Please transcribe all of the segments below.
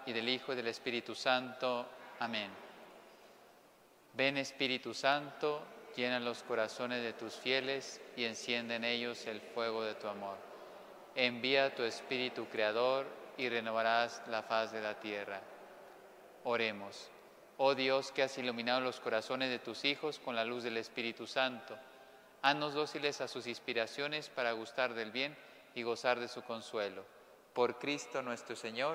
y del Hijo y del Espíritu Santo. Amén. Ven, Espíritu Santo, llena los corazones de tus fieles y enciende en ellos el fuego de tu amor. Envía tu Espíritu Creador y renovarás la faz de la tierra. Oremos. Oh Dios, que has iluminado los corazones de tus hijos con la luz del Espíritu Santo, haznos dóciles a sus inspiraciones para gustar del bien y gozar de su consuelo. Por Cristo nuestro Señor.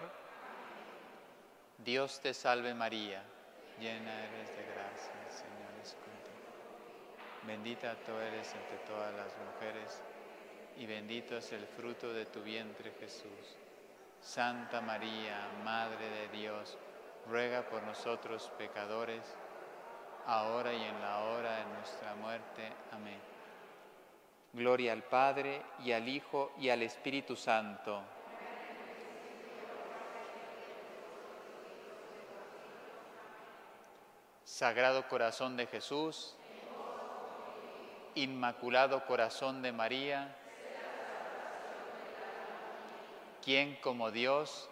Dios te salve María, llena eres de gracia, el Señor es contigo. Bendita tú eres entre todas las mujeres, y bendito es el fruto de tu vientre, Jesús. Santa María, Madre de Dios, ruega por nosotros pecadores, ahora y en la hora de nuestra muerte. Amén. Gloria al Padre, y al Hijo, y al Espíritu Santo. Sagrado Corazón de Jesús, Inmaculado Corazón de María, ¿quién como Dios?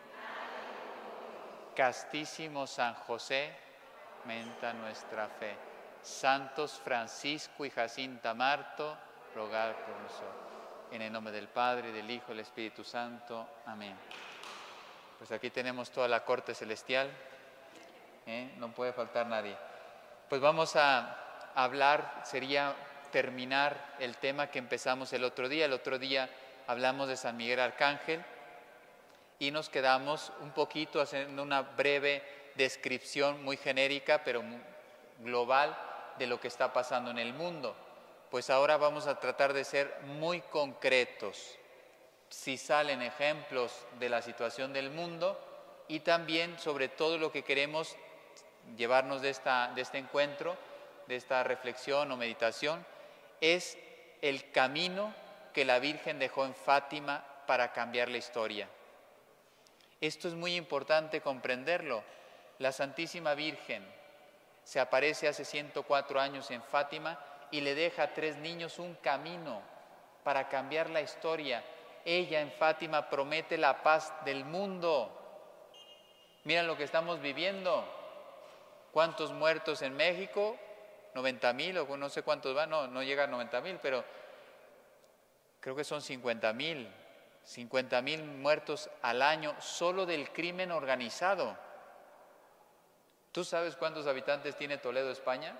Castísimo San José, aumenta nuestra fe. Santos Francisco y Jacinta Marto, rogad por nosotros. En el nombre del Padre, del Hijo y del Espíritu Santo. Amén. Pues aquí tenemos toda la corte celestial. No puede faltar nadie. Pues vamos a hablar, sería terminar el tema que empezamos el otro día. El otro día hablamos de San Miguel Arcángel y nos quedamos un poquito haciendo una breve descripción muy genérica, pero muy global, de lo que está pasando en el mundo. Pues ahora vamos a tratar de ser muy concretos. Si salen ejemplos de la situación del mundo y también sobre todo lo que queremos llevarnos de este encuentro, de esta reflexión o meditación, es el camino que la Virgen dejó en Fátima para cambiar la historia. Esto es muy importante comprenderlo. La Santísima Virgen se aparece hace 104 años en Fátima y le deja a 3 niños un camino para cambiar la historia. Ella en Fátima promete la paz del mundo. Miren lo que estamos viviendo. ¿Cuántos muertos en México? 90,000 o no sé cuántos van, no llega a 90,000, pero creo que son 50,000. 50,000 muertos al año solo del crimen organizado. ¿Tú sabes cuántos habitantes tiene Toledo, España?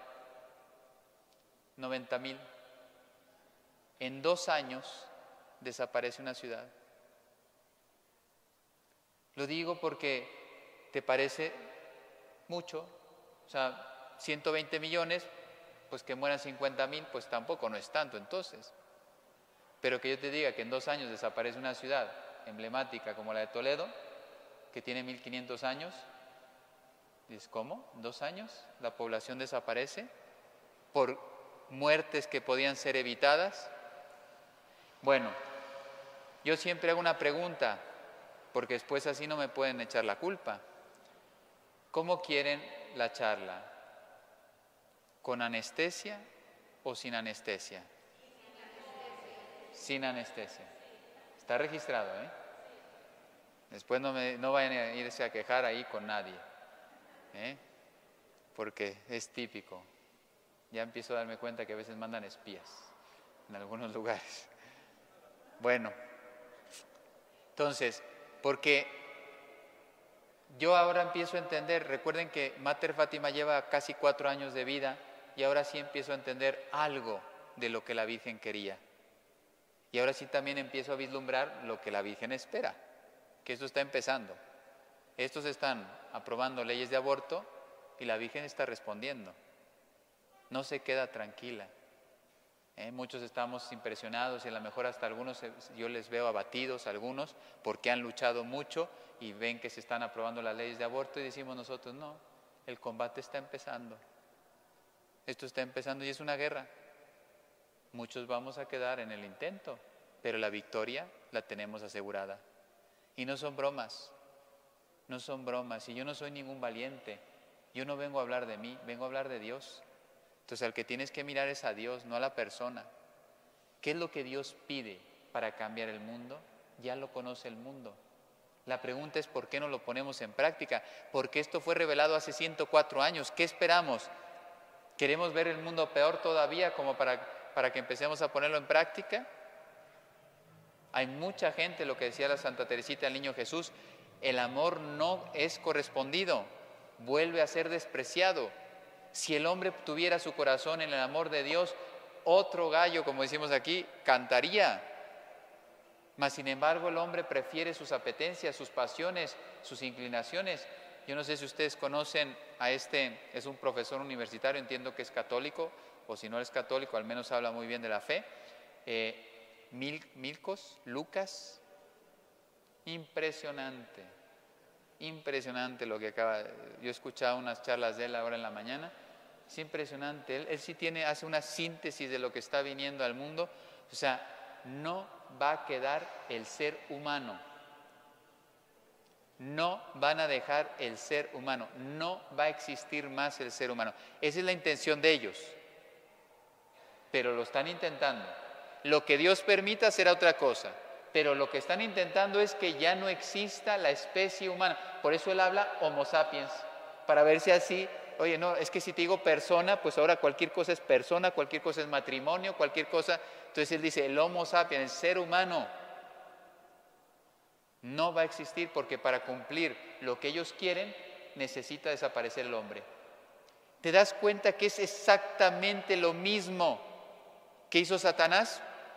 90,000. En 2 años desaparece una ciudad. Lo digo porque te parece mucho. O sea, 120 millones, pues que mueran 50,000, pues tampoco no es tanto entonces. Pero que yo te diga que en 2 años desaparece una ciudad emblemática como la de Toledo, que tiene 1500 años, dices, ¿cómo? ¿En 2 años la población desaparece por muertes que podían ser evitadas? Bueno, yo siempre hago una pregunta, porque después así no me pueden echar la culpa. ¿Cómo quieren la charla? ¿Con anestesia o sin anestesia? Sin anestesia. Está registrado, ¿eh? Después no vayan a irse a quejar ahí con nadie, porque es típico. Ya empiezo a darme cuenta que a veces mandan espías en algunos lugares. Bueno, entonces, porque yo ahora empiezo a entender, recuerden que Mater Fátima lleva casi 4 años de vida y ahora sí empiezo a entender algo de lo que la Virgen quería. Y ahora sí también empiezo a vislumbrar lo que la Virgen espera, que esto está empezando. Estos están aprobando leyes de aborto y la Virgen está respondiendo. No se queda tranquila. Muchos estamos impresionados y a lo mejor hasta algunos yo les veo abatidos, algunos, porque han luchado mucho y ven que se están aprobando las leyes de aborto y decimos nosotros, no, el combate está empezando. Esto está empezando y es una guerra. Muchos vamos a quedar en el intento, pero la victoria la tenemos asegurada. Y no son bromas, no son bromas. Y yo no soy ningún valiente, yo no vengo a hablar de mí, vengo a hablar de Dios. Entonces al que tienes que mirar es a Dios, no a la persona. ¿Qué es lo que Dios pide para cambiar el mundo? Ya lo conoce el mundo. La pregunta es ¿por qué no lo ponemos en práctica? Porque esto fue revelado hace 104 años. ¿Qué esperamos? ¿Queremos ver el mundo peor todavía como para que empecemos a ponerlo en práctica? Hay mucha gente, lo que decía la Santa Teresita del Niño Jesús, el amor no es correspondido, vuelve a ser despreciado. Si el hombre tuviera su corazón en el amor de Dios, otro gallo, como decimos aquí, cantaría. Mas sin embargo el hombre prefiere sus apetencias, sus pasiones, sus inclinaciones. Yo no sé si ustedes conocen a es un profesor universitario, entiendo que es católico, o si no es católico, al menos habla muy bien de la fe. Lucas, impresionante lo que yo he escuchado unas charlas de él ahora en la mañana, es impresionante, él sí hace una síntesis de lo que está viniendo al mundo, o sea, no va a quedar el ser humano, no van a dejar el ser humano, no va a existir más el ser humano, esa es la intención de ellos, pero lo están intentando. Lo que Dios permita será otra cosa, pero lo que están intentando es que ya no exista la especie humana. Por eso él habla Homo sapiens, para ver si así, oye, no, es que si te digo persona, pues ahora cualquier cosa es persona, cualquier cosa es matrimonio, cualquier cosa. Entonces él dice, el Homo sapiens, el ser humano, no va a existir porque para cumplir lo que ellos quieren necesita desaparecer el hombre. ¿Te das cuenta que es exactamente lo mismo que hizo Satanás?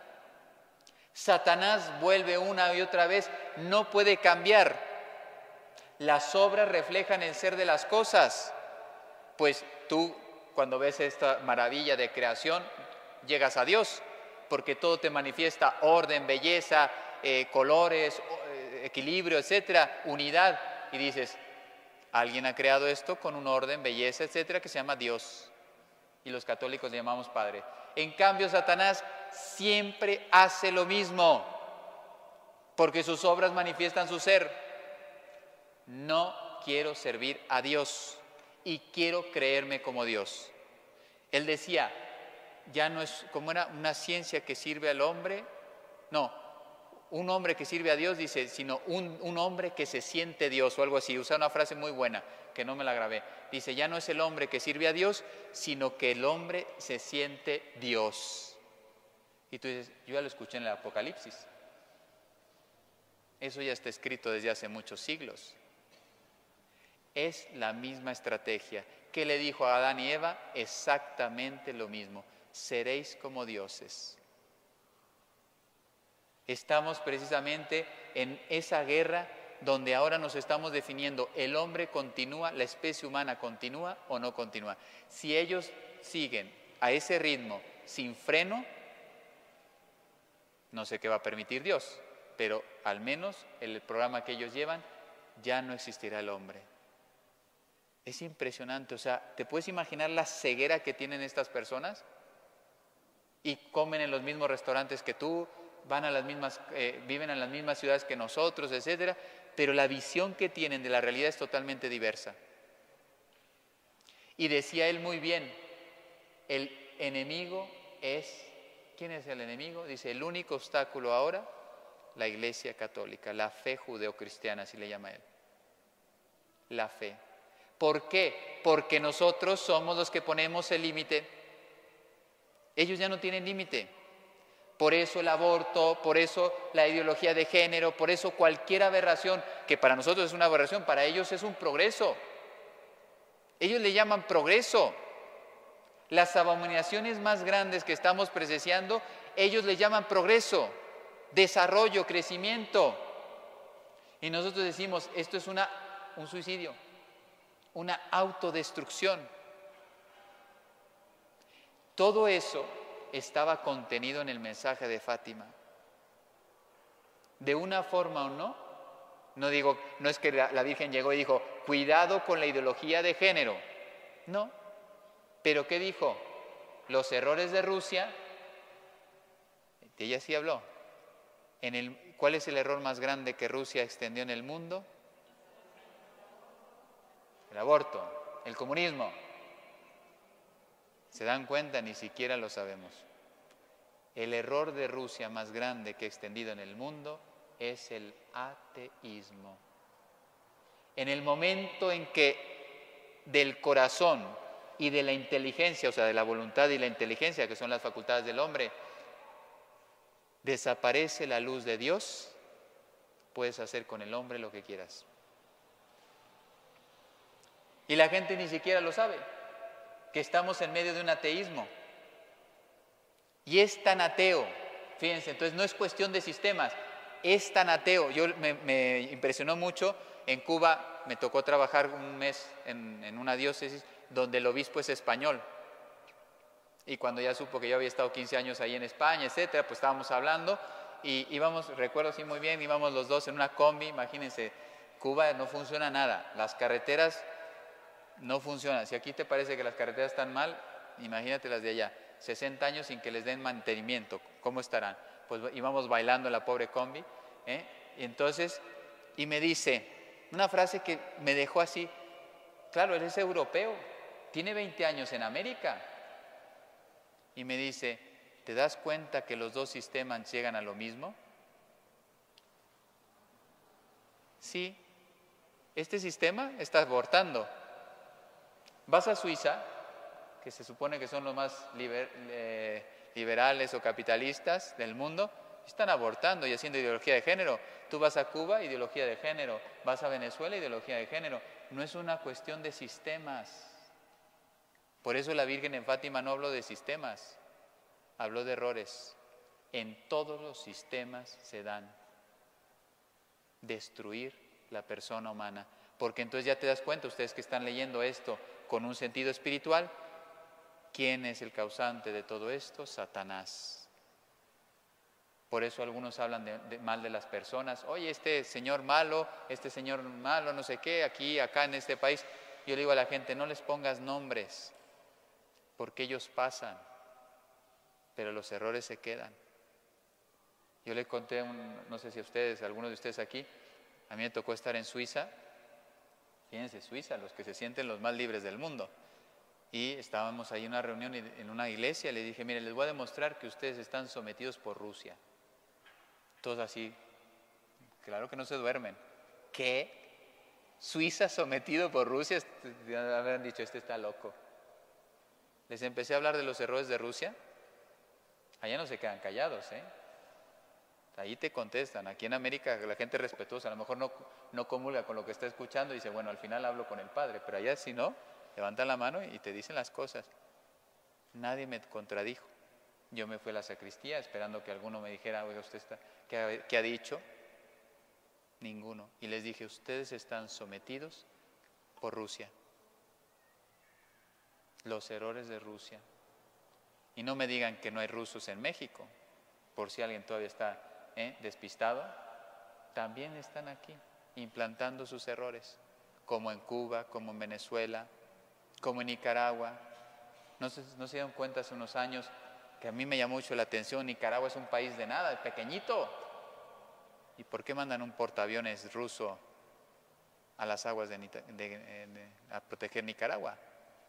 Satanás vuelve una y otra vez, no puede cambiar. Las obras reflejan el ser de las cosas. Pues tú, cuando ves esta maravilla de creación, llegas a Dios, porque todo te manifiesta orden, belleza, colores, equilibrio, etcétera, unidad. Y dices, alguien ha creado esto con un orden, belleza, etcétera, que se llama Dios. Y los católicos le llamamos Padre. En cambio, Satanás siempre hace lo mismo, porque sus obras manifiestan su ser. No quiero servir a Dios y quiero creerme como Dios. Él decía, ya no es como era una ciencia que sirve al hombre, no, un hombre que sirve a Dios, dice, sino un hombre que se siente Dios o algo así. Usa una frase muy buena que no me la grabé. Dice, ya no es el hombre que sirve a Dios, sino que el hombre se siente Dios. Y tú dices, yo ya lo escuché en el Apocalipsis. Eso ya está escrito desde hace muchos siglos. Es la misma estrategia. ¿Qué le dijo a Adán y Eva? Exactamente lo mismo. Seréis como dioses. Estamos precisamente en esa guerra donde ahora nos estamos definiendo, ¿el hombre continúa, la especie humana continúa o no continúa? Si ellos siguen a ese ritmo sin freno, no sé qué va a permitir Dios, pero al menos el programa que ellos llevan, ya no existirá el hombre. Es impresionante, o sea, ¿te puedes imaginar la ceguera que tienen estas personas? Y comen en los mismos restaurantes que tú, van a las mismas, viven en las mismas ciudades que nosotros, etcétera, pero la visión que tienen de la realidad es totalmente diversa. Y decía él muy bien, el enemigo es, ¿quién es el enemigo? Dice, el único obstáculo ahora, la Iglesia Católica, la fe judeocristiana, así le llama él. La fe. ¿Por qué? Porque nosotros somos los que ponemos el límite. Ellos ya no tienen límite. Por eso el aborto, por eso la ideología de género, por eso cualquier aberración, que para nosotros es una aberración, para ellos es un progreso. Ellos le llaman progreso. Las abominaciones más grandes que estamos presenciando, ellos le llaman progreso, desarrollo, crecimiento. Y nosotros decimos, esto es un suicidio, una autodestrucción. Todo eso estaba contenido en el mensaje de Fátima. De una forma o no, no es que la Virgen llegó y dijo, cuidado con la ideología de género. No, pero ¿qué dijo? Los errores de Rusia, ella sí habló. ¿Cuál es el error más grande que Rusia extendió en el mundo? El aborto, el comunismo. ¿Se dan cuenta? Ni siquiera lo sabemos. El error de Rusia más grande que ha extendido en el mundo es el ateísmo. En el momento en que del corazón y de la inteligencia, o sea, de la voluntad y la inteligencia, que son las facultades del hombre, desaparece la luz de Dios, puedes hacer con el hombre lo que quieras. Y la gente ni siquiera lo sabe, que estamos en medio de un ateísmo. Y es tan ateo, fíjense, entonces no es cuestión de sistemas, es tan ateo. Me impresionó mucho, en Cuba me tocó trabajar un mes en una diócesis donde el obispo es español. Y cuando ya supo que yo había estado 15 años ahí en España, etcétera, pues estábamos hablando y íbamos, recuerdo así muy bien, íbamos los dos en una combi. Imagínense, Cuba no funciona nada, las carreteras no funcionan. Si aquí te parece que las carreteras están mal, imagínate las de allá. 60 años sin que les den mantenimiento, ¿cómo estarán? Pues íbamos bailando la pobre combi, y entonces, y me dice una frase que me dejó así, claro, él es europeo, tiene 20 años en América, y me dice, ¿te das cuenta que los dos sistemas llegan a lo mismo? Sí, este sistema está abortando. Vas a Suiza, que se supone que son los más liberales o capitalistas del mundo, están abortando y haciendo ideología de género. Tú vas a Cuba, ideología de género. Vas a Venezuela, ideología de género. No es una cuestión de sistemas. Por eso la Virgen en Fátima no habló de sistemas, habló de errores. En todos los sistemas se dan. Destruir la persona humana. Porque entonces ya te das cuenta, ustedes que están leyendo esto con un sentido espiritual, ¿quién es el causante de todo esto? Satanás. Por eso algunos hablan mal de las personas. Oye, este señor malo, no sé qué, aquí, acá en este país. Yo le digo a la gente, no les pongas nombres, porque ellos pasan, pero los errores se quedan. Yo le conté, no sé si a ustedes, algunos de ustedes aquí, a mí me tocó estar en Suiza. Fíjense, Suiza, los que se sienten los más libres del mundo. Y estábamos ahí en una reunión en una iglesia, le dije, mire, les voy a demostrar que ustedes están sometidos por Rusia. Todos así, claro que no se duermen. ¿Qué? ¿Suiza sometido por Rusia? Habían dicho, este está loco. Les empecé a hablar de los errores de Rusia. Allá no se quedan callados, Ahí te contestan. Aquí en América la gente respetuosa, a lo mejor no comulga con lo que está escuchando y dice, bueno, al final hablo con el Padre, pero allá si no, levantan la mano y te dicen las cosas. Nadie me contradijo. Yo me fui a la sacristía esperando que alguno me dijera, oiga, ¿usted qué ha dicho? Ninguno. Y les dije, ustedes están sometidos por Rusia. Los errores de Rusia. Y no me digan que no hay rusos en México, por si alguien todavía está despistado. También están aquí, implantando sus errores, como en Cuba, como en Venezuela, como en Nicaragua. No se dieron cuenta hace unos años que a mí me llamó mucho la atención. Nicaragua es un país de nada, es pequeñito. ¿Y por qué mandan un portaaviones ruso a las aguas a proteger Nicaragua?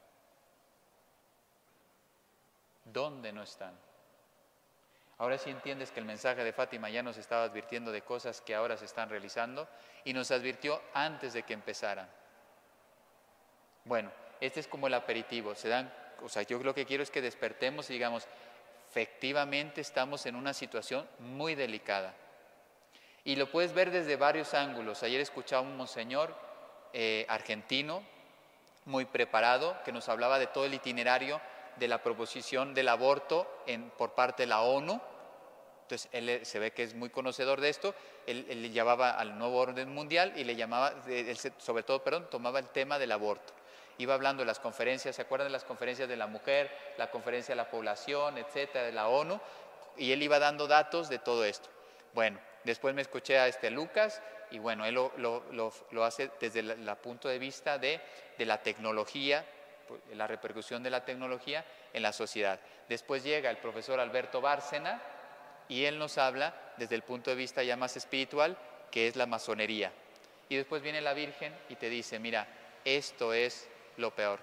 ¿Dónde no están? Ahora sí entiendes que el mensaje de Fátima ya nos estaba advirtiendo de cosas que ahora se están realizando y nos advirtió antes de que empezaran. Bueno, este es como el aperitivo. Yo lo que quiero es que despertemos y digamos, efectivamente estamos en una situación muy delicada. Y lo puedes ver desde varios ángulos. Ayer escuchaba un monseñor argentino, muy preparado, que nos hablaba de todo el itinerario de la proposición del aborto por parte de la ONU. Entonces, él se ve que es muy conocedor de esto. Él le llamaba al nuevo orden mundial y le llamaba, sobre todo, tomaba el tema del aborto. Iba hablando de las conferencias, ¿se acuerdan de las conferencias de la mujer, la conferencia de la población, etcétera, de la ONU? Y él iba dando datos de todo esto. Bueno, después me escuché a Lucas y bueno, él lo hace desde el punto de vista de la tecnología, la repercusión de la tecnología en la sociedad. Después llega el profesor Alberto Bárcena y él nos habla desde el punto de vista ya más espiritual, que es la masonería. Y después viene la Virgen y te dice, mira, esto es lo peor,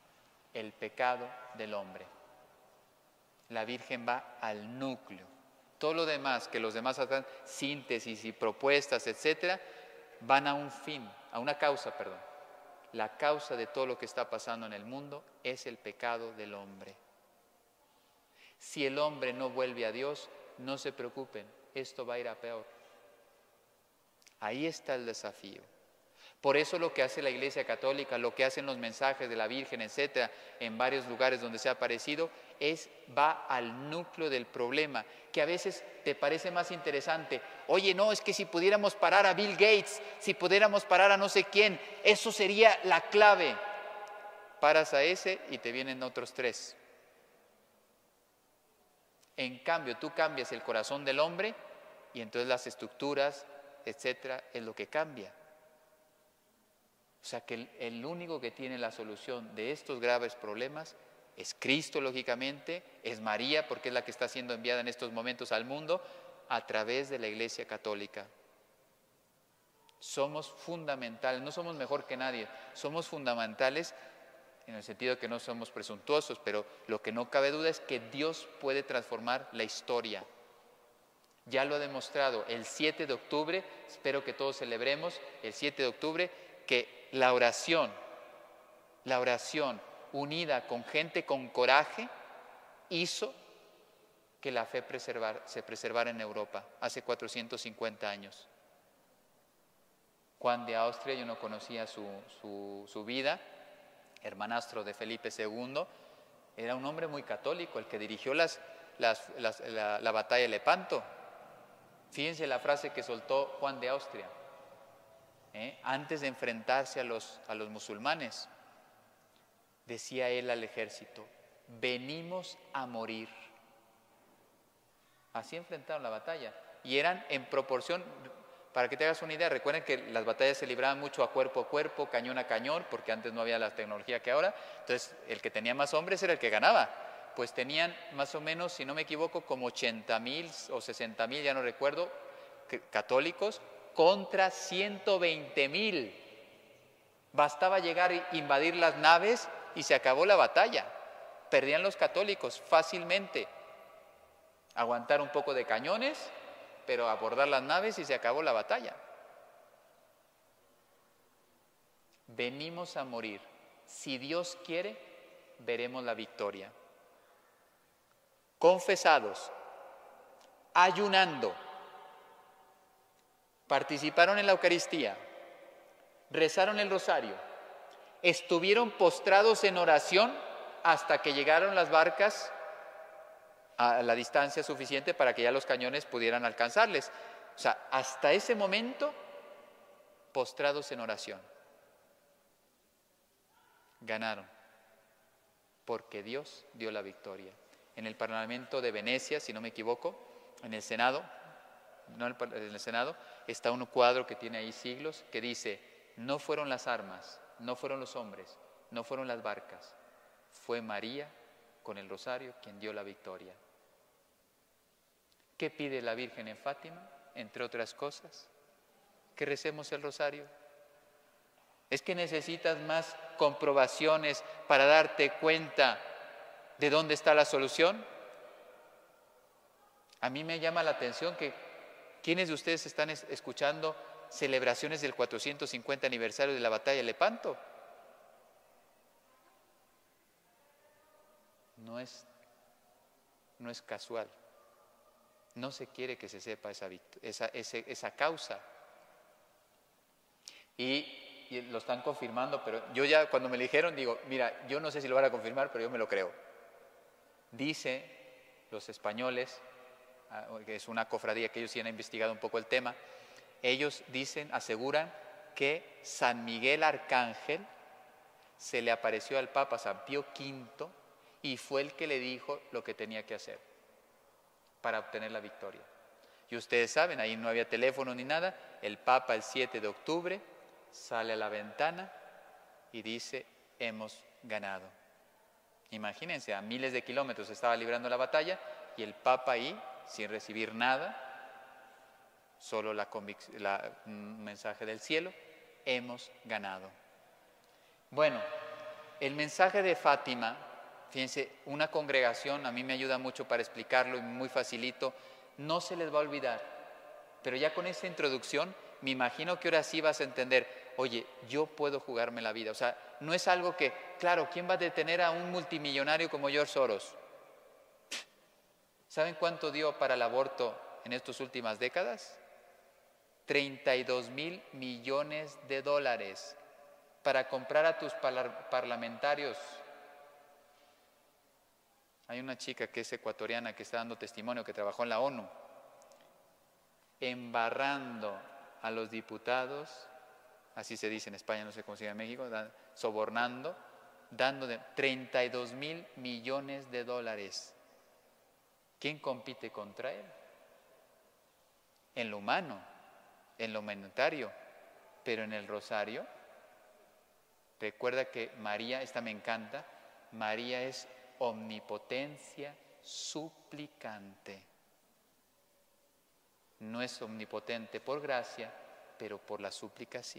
el pecado del hombre. La Virgen va al núcleo. Todo lo demás, que los demás hacen síntesis y propuestas, etcétera, van a un fin, a una causa, perdón. La causa de todo lo que está pasando en el mundo es el pecado del hombre. Si el hombre no vuelve a Dios, no se preocupen, esto va a ir a peor. Ahí está el desafío. Por eso lo que hace la Iglesia Católica, lo que hacen los mensajes de la Virgen, etcétera, en varios lugares donde se ha aparecido, va al núcleo del problema, que a veces te parece más interesante. Oye, no, es que si pudiéramos parar a Bill Gates, si pudiéramos parar a no sé quién, eso sería la clave. Paras a ese y te vienen otros 3. En cambio, tú cambias el corazón del hombre y entonces las estructuras, etcétera, es lo que cambia. O sea que el único que tiene la solución de estos graves problemas es Cristo, lógicamente, es María, porque es la que está siendo enviada en estos momentos al mundo a través de la Iglesia Católica. Somos fundamentales, no somos mejor que nadie, somos fundamentales en el sentido de que no somos presuntuosos, pero lo que no cabe duda es que Dios puede transformar la historia. Ya lo ha demostrado el 7 de octubre, espero que todos celebremos el 7 de octubre, que la oración unida con gente con coraje hizo que la fe se preservara en Europa hace 450 años. Juan de Austria, yo no conocía su vida, hermanastro de Felipe II, era un hombre muy católico, el que dirigió la batalla de Lepanto. Fíjense la frase que soltó Juan de Austria, antes de enfrentarse a los musulmanes. Decía él al ejército: venimos a morir. Así enfrentaron la batalla. Y eran en proporción, para que te hagas una idea, recuerden que las batallas se libraban mucho a cuerpo, cañón a cañón, porque antes no había la tecnología que ahora. Entonces, el que tenía más hombres era el que ganaba. Pues tenían más o menos, si no me equivoco, como 80,000 o 60,000, ya no recuerdo, católicos, contra 120,000. Bastaba llegar e invadir las naves y se acabó la batalla. Perdían los católicos fácilmente. Aguantar un poco de cañones, pero abordar las naves y se acabó la batalla. Venimos a morir. Si Dios quiere, veremos la victoria. Confesados, ayunando, participaron en la Eucaristía, rezaron el rosario, estuvieron postrados en oración hasta que llegaron las barcas a la distancia suficiente para que ya los cañones pudieran alcanzarles. O sea, hasta ese momento, postrados en oración. Ganaron, porque Dios dio la victoria. En el Parlamento de Venecia, si no me equivoco, en el Senado, está un cuadro que tiene ahí siglos que dice: no fueron las armas, no fueron los hombres, no fueron las barcas, fue María con el rosario quien dio la victoria. ¿Qué pide la Virgen en Fátima? Entre otras cosas, que recemos el rosario. ¿Es que necesitas más comprobaciones para darte cuenta de dónde está la solución? A mí me llama la atención que ¿quiénes de ustedes están escuchando celebraciones del 450 aniversario de la batalla de Lepanto? No es casual. No se quiere que se sepa esa causa. Y lo están confirmando, pero yo ya cuando me lo dijeron digo, mira, yo no sé si lo van a confirmar, pero yo me lo creo. Dice los españoles, que es una cofradía que ellos sí han investigado un poco el tema, ellos aseguran que San Miguel Arcángel se le apareció al Papa San Pío V y fue el que le dijo lo que tenía que hacer para obtener la victoria. Y ustedes saben, ahí no había teléfono ni nada, el Papa el 7 de octubre sale a la ventana y dice: hemos ganado. Imagínense, a miles de kilómetros estaba librando la batalla y el Papa ahí, sin recibir nada, solo un mensaje del cielo: hemos ganado. Bueno, el mensaje de Fátima, fíjense, una congregación, a mí me ayuda mucho para explicarlo y muy facilito, no se les va a olvidar. Pero ya con esta introducción, me imagino que ahora sí vas a entender, oye, yo puedo jugarme la vida. O sea, no es algo que, claro, ¿quién va a detener a un multimillonario como George Soros? ¿Saben cuánto dio para el aborto en estas últimas décadas? 32,000 millones de dólares para comprar a tus parlamentarios. Hay una chica que es ecuatoriana que está dando testimonio, que trabajó en la ONU, embarrando a los diputados, así se dice en España, no sé cómo se llama en México, sobornando, dando 32,000 millones de dólares. ¿Quién compite contra él? En lo humano, en lo humanitario, pero en el rosario. Recuerda que María, esta me encanta, María es omnipotencia suplicante. No es omnipotente por gracia, pero por la súplica sí.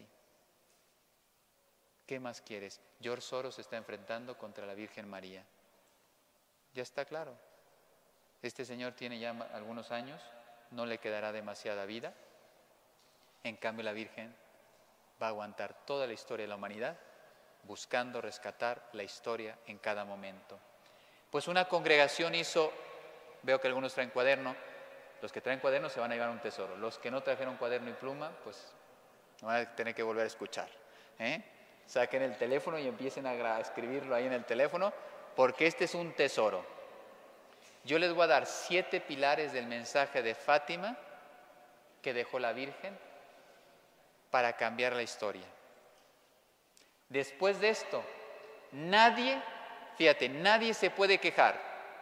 ¿Qué más quieres? George Soros se está enfrentando contra la Virgen María. Ya está claro. Este señor tiene ya algunos años, no le quedará demasiada vida. En cambio, la Virgen va a aguantar toda la historia de la humanidad, buscando rescatar la historia en cada momento. Pues una congregación hizo, veo que algunos traen cuaderno, los que traen cuaderno se van a llevar un tesoro, los que no trajeron cuaderno y pluma, pues van a tener que volver a escuchar. Saquen el teléfono y empiecen a escribirlo ahí en el teléfono, porque este es un tesoro. Yo les voy a dar 7 pilares del mensaje de Fátima que dejó la Virgen para cambiar la historia. Después de esto, nadie se puede quejar,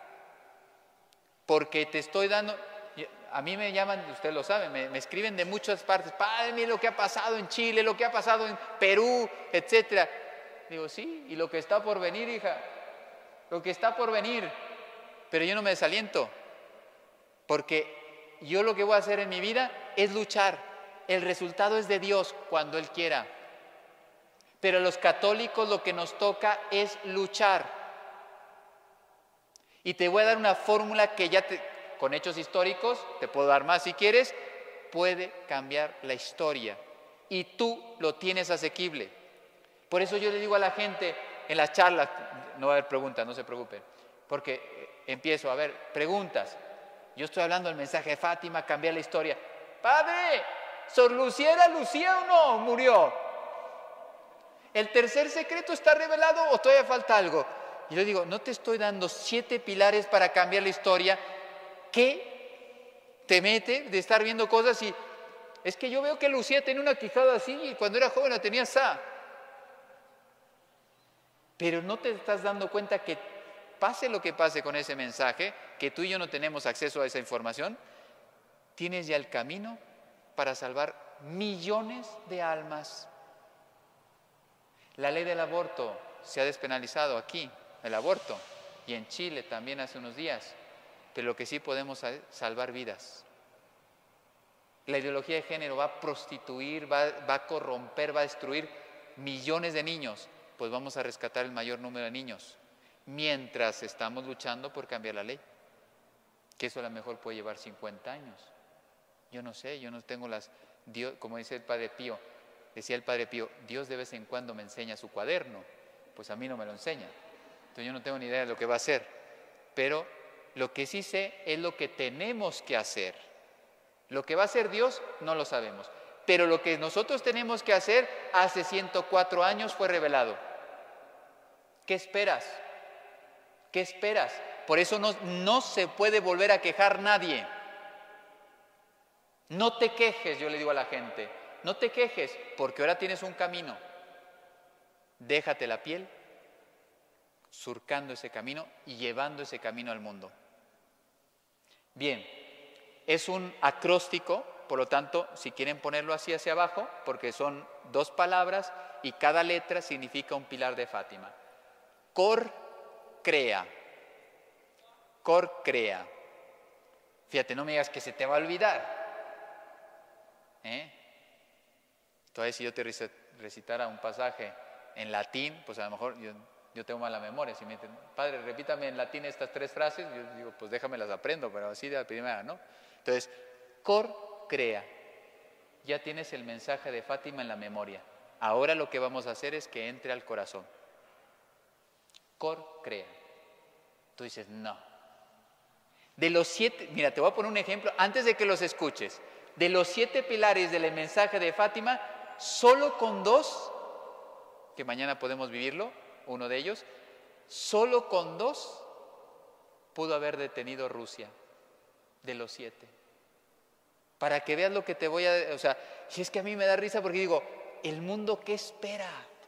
porque te estoy dando, a mí me llaman, ustedes lo saben, me escriben de muchas partes, padre, mire lo que ha pasado en Chile, lo que ha pasado en Perú, etcétera. Digo, sí, y lo que está por venir, hija, lo que está por venir, pero yo no me desaliento, porque yo lo que voy a hacer en mi vida es luchar, el resultado es de Dios cuando Él quiera. Pero a los católicos lo que nos toca es luchar. Y te voy a dar una fórmula que con hechos históricos, te puedo dar más si quieres, puede cambiar la historia. Y tú lo tienes asequible. Por eso yo le digo a la gente en las charlas, no va a haber preguntas, no se preocupen, porque empiezo a ver preguntas. Yo estoy hablando del mensaje de Fátima, cambiar la historia. Padre, ¿Sor Lucía era Lucía o no? Murió. ¿El tercer secreto está revelado o todavía falta algo? Y yo digo, no te estoy dando 7 pilares para cambiar la historia. ¿Qué te mete de estar viendo cosas y es que yo veo que Lucía tenía una quijada así y cuando era joven la tenía así? Pero no te estás dando cuenta que pase lo que pase con ese mensaje, que tú y yo no tenemos acceso a esa información, tienes ya el camino para salvar millones de almas. La ley del aborto se ha despenalizado aquí, el aborto, y en Chile también hace unos días, pero lo que sí podemos es salvar vidas. La ideología de género va a prostituir, va a corromper, va a destruir millones de niños, pues vamos a rescatar el mayor número de niños, mientras estamos luchando por cambiar la ley, que eso a lo mejor puede llevar 50 años. Yo no sé, yo no tengo Dios, como dice el Padre Pío, decía el Padre Pío, Dios de vez en cuando me enseña su cuaderno, pues a mí no me lo enseña. Entonces yo no tengo ni idea de lo que va a hacer, pero lo que sí sé es lo que tenemos que hacer. Lo que va a hacer Dios no lo sabemos, pero lo que nosotros tenemos que hacer hace 104 años fue revelado. ¿Qué esperas? ¿Qué esperas? Por eso no se puede volver a quejar nadie. No te quejes, yo le digo a la gente, no te quejes, porque ahora tienes un camino. Déjate la piel, surcando ese camino y llevando ese camino al mundo. Bien, es un acróstico, por lo tanto, si quieren ponerlo así hacia abajo, porque son 2 palabras y cada letra significa un pilar de Fátima. Cor crea. Cor crea. Fíjate, no me digas que se te va a olvidar. Entonces, si yo te recitara un pasaje en latín, pues a lo mejor Yo tengo mala memoria. Si me dicen, padre, repítame en latín estas 3 frases, yo digo, pues déjame las aprendo, pero así de la primera, ¿no? Entonces, cor crea. Ya tienes el mensaje de Fátima en la memoria. Ahora lo que vamos a hacer es que entre al corazón. Cor crea. Tú dices, no. De los 7, mira, te voy a poner un ejemplo antes de que los escuches. De los 7 pilares del mensaje de Fátima, solo con 2, que mañana podemos vivirlo, uno de ellos, solo con 2 pudo haber detenido Rusia, de los 7. Para que veas lo que te voy a... O sea, si es que a mí me da risa porque digo, ¿el mundo qué espera?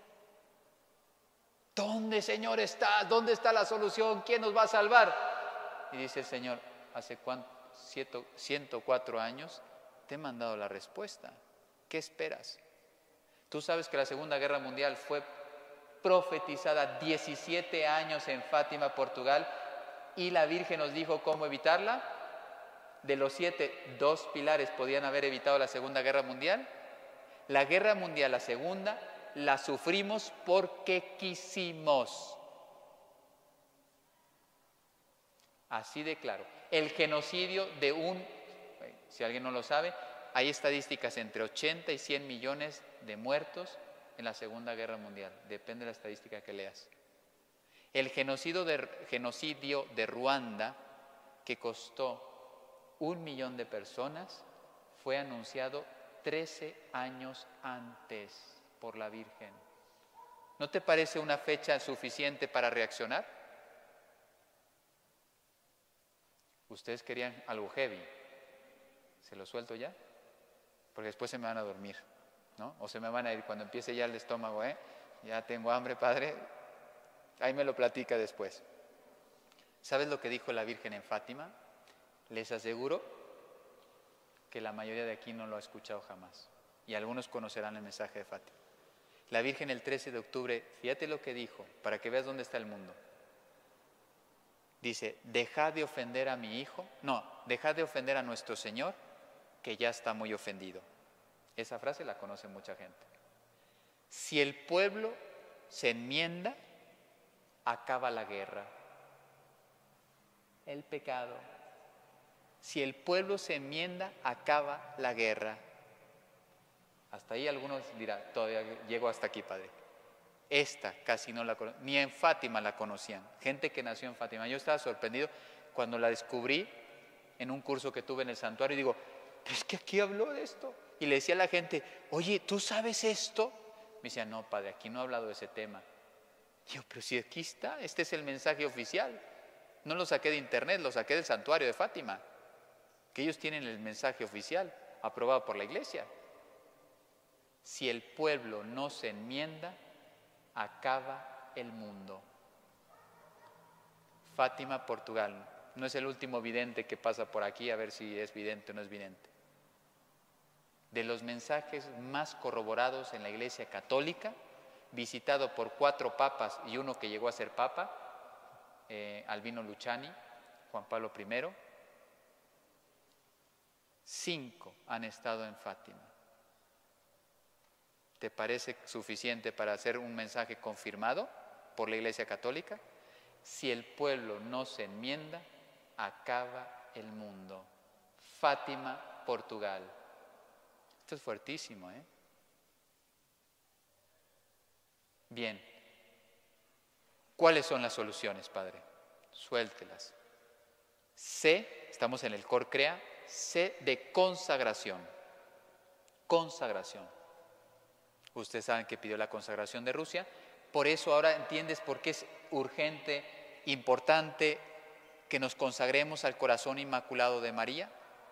¿Dónde, Señor, está? ¿Dónde está la solución? ¿Quién nos va a salvar? Y dice el Señor, hace 104 años te he mandado la respuesta. ¿Qué esperas? Tú sabes que la Segunda Guerra Mundial fue profetizada 17 años en Fátima, Portugal, y la Virgen nos dijo cómo evitarla. De los 7, 2 pilares podían haber evitado la Segunda Guerra Mundial. La Guerra Mundial, la segunda, la sufrimos porque quisimos. Así de claro. El genocidio de si alguien no lo sabe, hay estadísticas entre 80 y 100 millones de muertos en la Segunda Guerra Mundial. Depende de la estadística que leas. El genocidio de Ruanda, que costó 1 millón de personas, fue anunciado 13 años antes por la Virgen. ¿No te parece una fecha suficiente para reaccionar? Ustedes querían algo heavy. ¿Se lo suelto ya? Porque después se me van a dormir, ¿no? O se me van a ir cuando empiece ya el estómago, ya tengo hambre, padre. Ahí me lo platica después. ¿Sabes lo que dijo la Virgen en Fátima? Les aseguro que la mayoría de aquí no lo ha escuchado jamás. Y algunos conocerán el mensaje de Fátima. La Virgen el 13 de octubre, fíjate lo que dijo, para que veas dónde está el mundo. Dice, dejad de ofender a mi hijo, dejad de ofender a nuestro Señor, que ya está muy ofendido. Esa frase la conoce mucha gente. Si el pueblo se enmienda, acaba la guerra, el pecado. Si el pueblo se enmienda, acaba la guerra. Hasta ahí algunos dirán, todavía llego hasta aquí, padre. Esta casi no la conocían, ni en Fátima la conocían. Gente que nació en Fátima. Yo estaba sorprendido cuando la descubrí en un curso que tuve en el santuario y digo, pero es que aquí habló de esto. Y le decía a la gente, oye, ¿tú sabes esto? Me decía, no, padre, aquí no he hablado de ese tema. Y yo, pero si aquí está, este es el mensaje oficial. No lo saqué de internet, lo saqué del santuario de Fátima. Que ellos tienen el mensaje oficial, aprobado por la iglesia. Si el pueblo no se enmienda, acaba el mundo. Fátima, Portugal. No es el último vidente que pasa por aquí a ver si es vidente o no es vidente. De los mensajes más corroborados en la Iglesia Católica, visitado por 4 papas y uno que llegó a ser papa, Albino Luciani, Juan Pablo I, 5 han estado en Fátima. ¿Te parece suficiente para hacer un mensaje confirmado por la Iglesia Católica? Si el pueblo no se enmienda, acaba el mundo. Fátima, Portugal. Esto es fuertísimo, ¿eh? Bien. ¿Cuáles son las soluciones, Padre? Suéltelas. C, estamos en el Cor Crea, C de consagración. Consagración. Ustedes saben que pidió la consagración de Rusia, por eso ahora entiendes por qué es urgente, importante que nos consagremos al corazón inmaculado de María.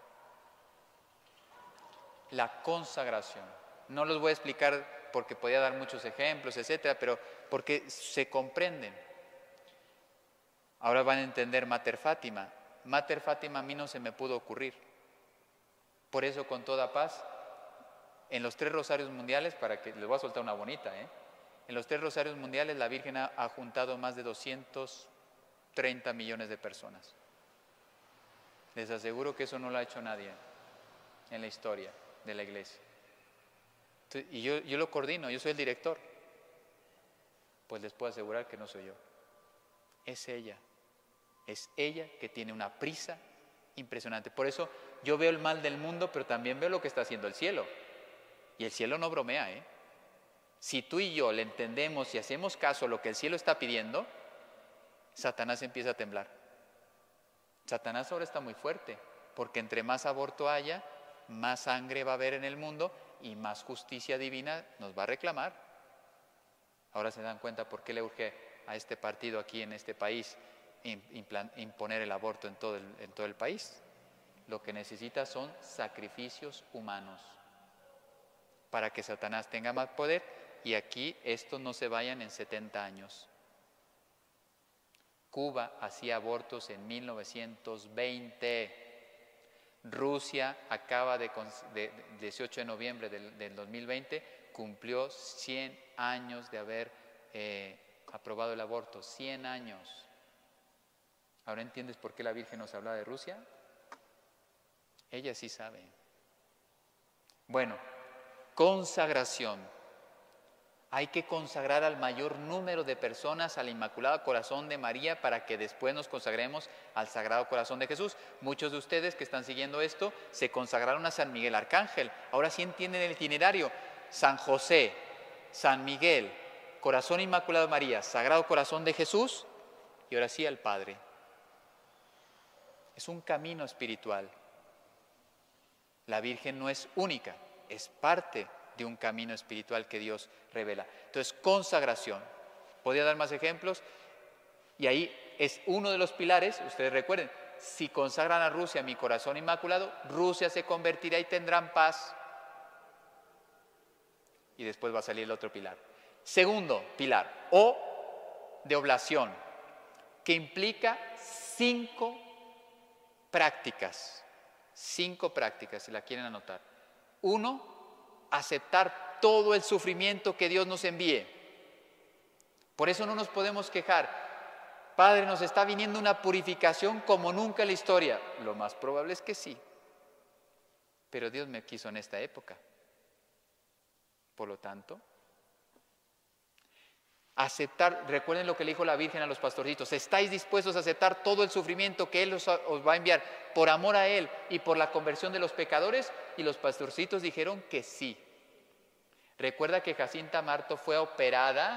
La consagración. No los voy a explicar porque podía dar muchos ejemplos, etcétera, pero porque se comprenden. Ahora van a entender Mater Fátima. Mater Fátima a mí no se me pudo ocurrir. Por eso, con toda paz, en los 3 rosarios mundiales, para que les voy a soltar una bonita, en los 3 rosarios mundiales la Virgen ha juntado más de 230 millones de personas. Les aseguro que eso no lo ha hecho nadie en la historia de la iglesia. Y yo lo coordino, yo soy el director. Pues les puedo asegurar que no soy yo. Es ella. Es ella que tiene una prisa impresionante. Por eso yo veo el mal del mundo, pero también veo lo que está haciendo el cielo. Y el cielo no bromea, ¿eh? Si tú y yo le entendemos y hacemos caso a lo que el cielo está pidiendo, Satanás empieza a temblar. Satanás ahora está muy fuerte, porque entre más aborto haya, más sangre va a haber en el mundo y más justicia divina nos va a reclamar. Ahora se dan cuenta por qué le urge a este partido aquí en este país imponer el aborto en todo el país. Lo que necesita son sacrificios humanos para que Satanás tenga más poder y aquí estos no se vayan en 70 años. Cuba hacía abortos en 1920. Rusia acaba de 18 de noviembre del 2020, cumplió 100 años de haber aprobado el aborto. 100 años. ¿Ahora entiendes por qué la Virgen nos hablaba de Rusia? Ella sí sabe. Bueno, consagración. Hay que consagrar al mayor número de personas al Inmaculado Corazón de María para que después nos consagremos al Sagrado Corazón de Jesús. Muchos de ustedes que están siguiendo esto se consagraron a San Miguel Arcángel. Ahora sí entienden el itinerario. San José, San Miguel, Corazón Inmaculado de María, Sagrado Corazón de Jesús y ahora sí al Padre. Es un camino espiritual. La Virgen no es única, es parte de un camino espiritual que Dios revela. Entonces, consagración. Podría dar más ejemplos y ahí es uno de los pilares. Ustedes recuerden, si consagran a Rusia mi corazón inmaculado, Rusia se convertirá y tendrán paz. Y después va a salir el otro pilar. Segundo pilar, O de oblación, que implica 5 prácticas. 5 prácticas, si la quieren anotar. 1, aceptar todo el sufrimiento que Dios nos envíe. Por eso no nos podemos quejar. Padre, nos está viniendo una purificación como nunca en la historia. Lo más probable es que sí. Pero Dios me quiso en esta época. Por lo tanto, aceptar, recuerden lo que le dijo la Virgen a los pastorcitos, ¿estáis dispuestos a aceptar todo el sufrimiento que Él os va a enviar por amor a Él y por la conversión de los pecadores? Y los pastorcitos dijeron que sí. Recuerda que Jacinta Marto fue operada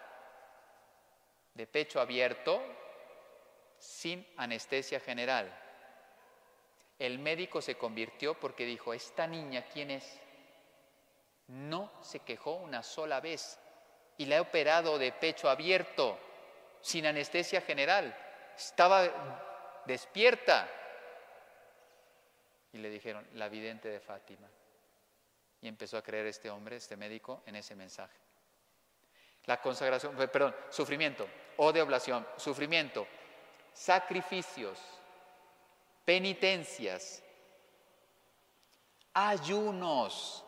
de pecho abierto sin anestesia general. El médico se convirtió porque dijo, ¿esta niña quién es? No se quejó una sola vez y la he operado de pecho abierto sin anestesia general. Estaba despierta. Y le dijeron, la vidente de Fátima. Y empezó a creer este hombre, este médico, en ese mensaje. La consagración, perdón, sufrimiento, O de oblación, sufrimiento, sacrificios, penitencias, ayunos.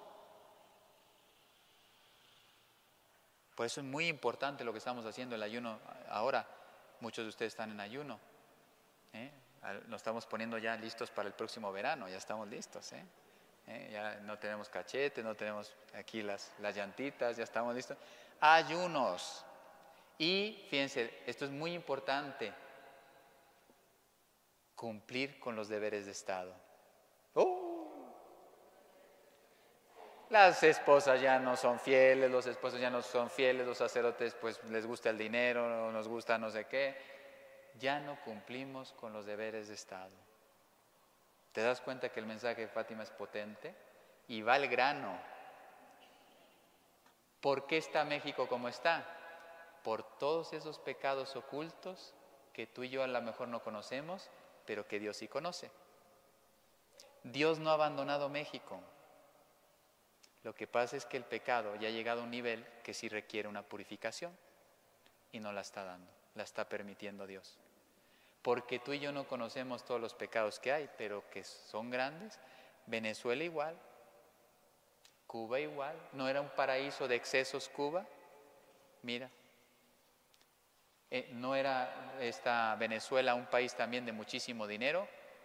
Por eso es muy importante lo que estamos haciendo, el ayuno ahora. Muchos de ustedes están en ayuno. Nos estamos poniendo ya listos para el próximo verano, ya estamos listos. Ya no tenemos cachete, no tenemos aquí las llantitas, ya estamos listos. Ayunos. Y fíjense, esto es muy importante, cumplir con los deberes de Estado. Las esposas ya no son fieles, los esposos ya no son fieles, los sacerdotes pues les gusta el dinero, no nos gusta no sé qué. Ya no cumplimos con los deberes de Estado. ¿Te das cuenta que el mensaje de Fátima es potente? Y va al grano. ¿Por qué está México como está? Por todos esos pecados ocultos que tú y yo a lo mejor no conocemos, pero que Dios sí conoce. Dios no ha abandonado México. Lo que pasa es que el pecado ya ha llegado a un nivel que sí requiere una purificación y no la está dando, la está permitiendo Dios. Porque tú y yo no conocemos todos los pecados que hay, pero que son grandes. Venezuela igual, Cuba igual. ¿No era un paraíso de excesos Cuba? Mira. ¿No era esta Venezuela un país también de muchísimo dinero?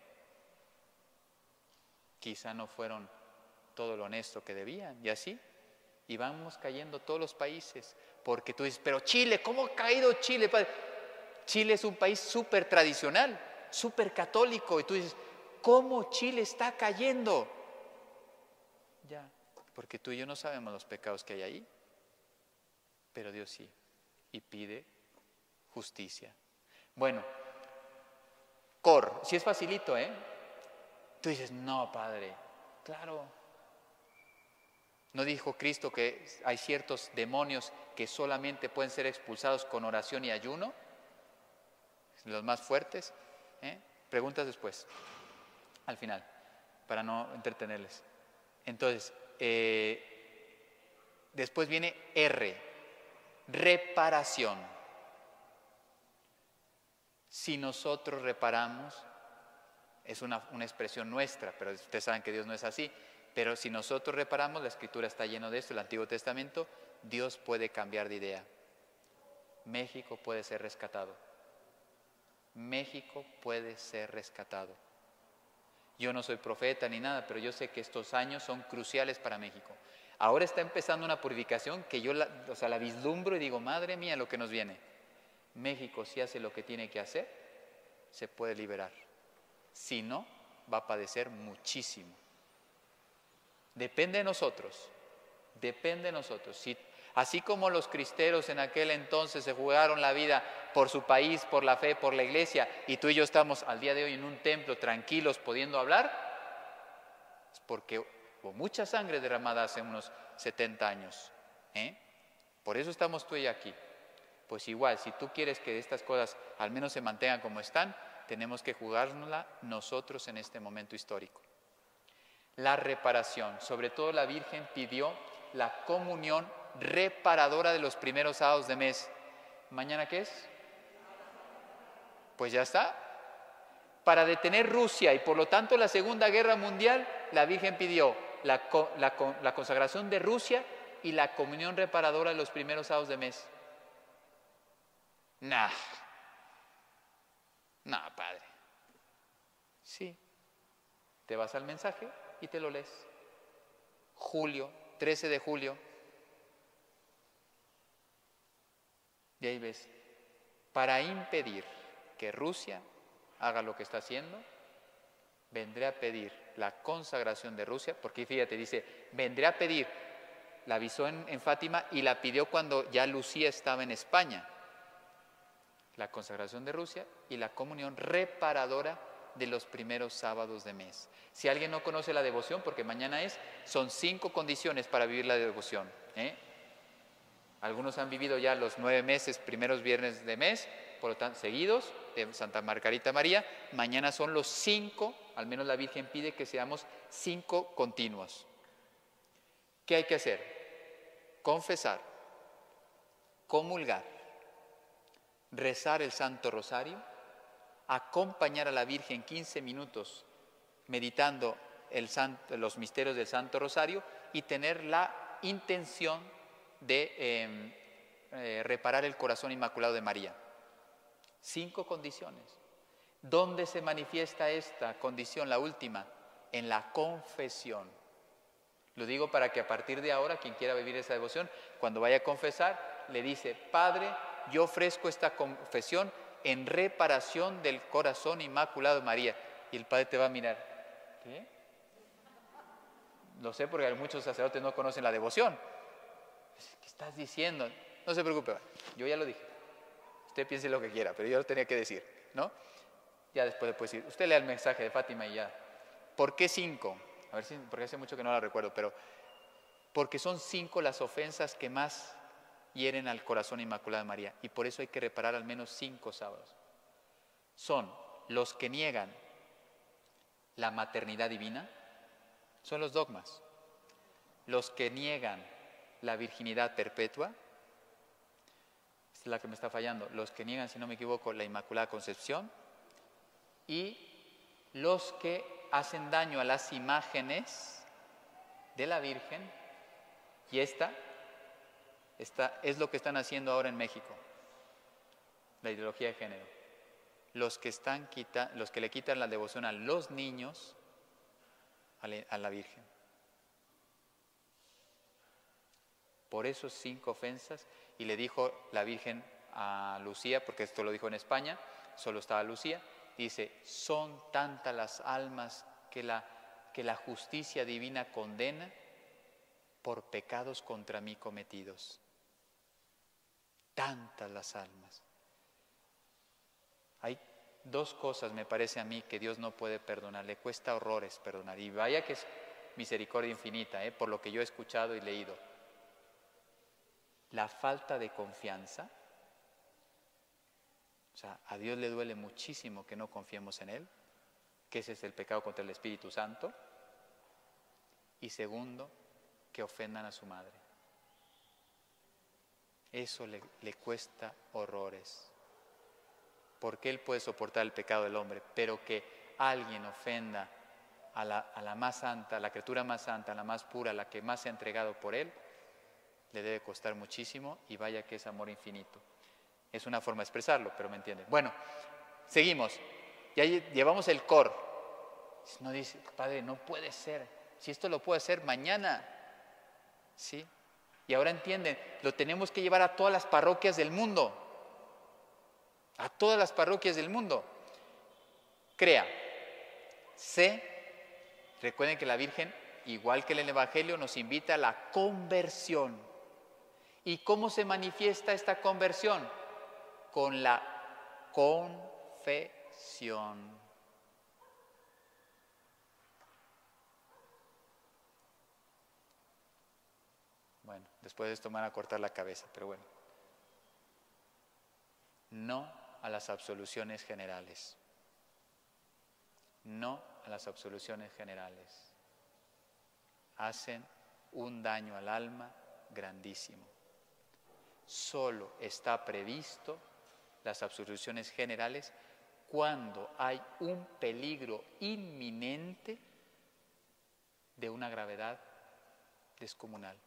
Quizá no fueron todo lo honesto que debían, y así. Y vamos cayendo todos los países. Porque tú dices, pero Chile, ¿cómo ha caído Chile, padre? Chile es un país súper tradicional, súper católico. Y tú dices, ¿cómo Chile está cayendo? Ya, porque tú y yo no sabemos los pecados que hay ahí. Pero Dios sí. Y pide justicia. Bueno, si es facilito, ¿eh? Tú dices, no, padre, claro. ¿No dijo Cristo que hay ciertos demonios que solamente pueden ser expulsados con oración y ayuno? Los más fuertes. Preguntas después, al final, para no entretenerles. Entonces, después viene R, reparación. Si nosotros reparamos, es una expresión nuestra, pero ustedes saben que Dios no es así. Pero si nosotros reparamos, la Escritura está lleno de esto, el Antiguo Testamento, Dios puede cambiar de idea. México puede ser rescatado. México puede ser rescatado. Yo no soy profeta ni nada, pero yo sé que estos años son cruciales para México. Ahora está empezando una purificación que yo la vislumbro y digo, madre mía, lo que nos viene. México, si hace lo que tiene que hacer, se puede liberar. Si no, va a padecer muchísimo. Depende de nosotros, depende de nosotros. Así como los cristeros en aquel entonces se jugaron la vida por su país, por la fe, por la iglesia, y tú y yo estamos al día de hoy en un templo tranquilos pudiendo hablar, es porque hubo mucha sangre derramada hace unos 70 años. Por eso estamos tú y yo aquí. Pues igual, si tú quieres que estas cosas al menos se mantengan como están, tenemos que jugárnosla nosotros en este momento histórico. La reparación, sobre todo la Virgen pidió la comunión reparadora de los primeros sábados de mes. ¿Mañana qué es? Pues ya está. Para detener Rusia y por lo tanto la Segunda Guerra Mundial, la Virgen pidió la consagración de Rusia y la comunión reparadora de los primeros sábados de mes. Nah, padre. Sí, te vas al mensaje y te lo lees. Julio, 13 de julio. Y ahí ves, para impedir que Rusia haga lo que está haciendo, vendré a pedir la consagración de Rusia, porque fíjate, dice, vendré a pedir, la avisó en Fátima y la pidió cuando ya Lucía estaba en España, la consagración de Rusia y la comunión reparadora de los primeros sábados de mes. Si alguien no conoce la devoción, porque mañana son 5 condiciones para vivir la devoción. Algunos han vivido ya los 9 meses, primeros viernes de mes, por lo tanto, seguidos, de Santa Margarita María. Mañana son los 5, al menos la Virgen pide que seamos 5 continuos. ¿Qué hay que hacer? Confesar, comulgar, rezar el Santo Rosario, acompañar a la Virgen 15 minutos meditando los misterios del Santo Rosario y tener la intención de reparar el corazón inmaculado de María. 5 condiciones. ¿Dónde se manifiesta esta condición, la última? En la confesión. Lo digo para que a partir de ahora, quien quiera vivir esa devoción, cuando vaya a confesar, le dice, Padre, yo ofrezco esta confesión en reparación del corazón inmaculado de María. Y el Padre te va a mirar. ¿Qué? Lo sé porque muchos sacerdotes no conocen la devoción. ¿Qué estás diciendo? No se preocupe, yo ya lo dije. Usted piense lo que quiera, pero yo lo tenía que decir, ¿no? Ya después le puede decir, usted lea el mensaje de Fátima y ya. ¿Por qué 5? A ver si, porque hace mucho que no la recuerdo, pero porque son 5 las ofensas que más hieren al corazón inmaculado de María. Y por eso hay que reparar al menos 5 sábados. Son los que niegan la maternidad divina, son los dogmas. Los que niegan la virginidad perpetua, esta es la que me está fallando, los que niegan, si no me equivoco, la Inmaculada Concepción, y los que hacen daño a las imágenes de la Virgen, y esta es lo que están haciendo ahora en México, la ideología de género. Los que le quitan la devoción a los niños, a la Virgen. Por esos 5 ofensas, Y le dijo la Virgen a Lucía, porque esto lo dijo en España, solo estaba Lucía, dice, son tantas las almas que la justicia divina condena por pecados contra mí cometidos. Tantas las almas. Hay dos cosas, me parece a mí, que Dios no puede perdonar, le cuesta horrores perdonar. Y vaya que es misericordia infinita, por lo que yo he escuchado y leído. La falta de confianza. O sea, a Dios le duele muchísimo que no confiemos en Él, que ese es el pecado contra el Espíritu Santo. Y segundo, que ofendan a su madre. Eso le cuesta horrores. Porque Él puede soportar el pecado del hombre, pero que alguien ofenda a la más santa, a la criatura más santa, a la más pura, a la que más se ha entregado por Él, le debe costar muchísimo, y vaya que es amor infinito. Es una forma de expresarlo, pero me entienden. Bueno, seguimos. Ya llevamos el cor. No dice, Padre, no puede ser. Si esto lo puedo hacer mañana. ¿Sí? Y ahora entienden, lo tenemos que llevar a todas las parroquias del mundo. A todas las parroquias del mundo. Crea. Recuerden que la Virgen, igual que en el Evangelio, nos invita a la conversión. ¿Y cómo se manifiesta esta conversión? Con la confesión. Bueno, después de esto me van a cortar la cabeza, pero bueno. No a las absoluciones generales. No a las absoluciones generales. Hacen un daño al alma grandísimo. Solo está previsto las absoluciones generales cuando hay un peligro inminente de una gravedad descomunal.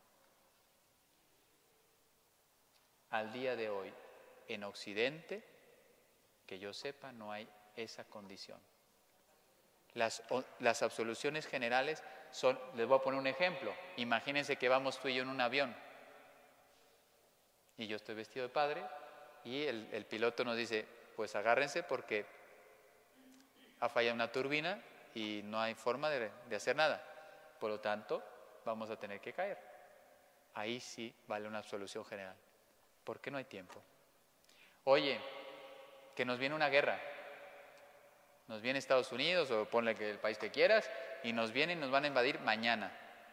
Al día de hoy, en Occidente, que yo sepa, no hay esa condición. Las absoluciones generales son, les voy a poner un ejemplo. Imagínense que vamos tú y yo en un avión y yo estoy vestido de padre y el piloto nos dice, pues agárrense porque ha fallado una turbina y no hay forma de hacer nada. Por lo tanto, vamos a tener que caer. Ahí sí vale una absolución general. ¿Por qué no hay tiempo? Oye, que nos viene una guerra. Nos viene Estados Unidos o ponle que el país que quieras y nos vienen y nos van a invadir mañana.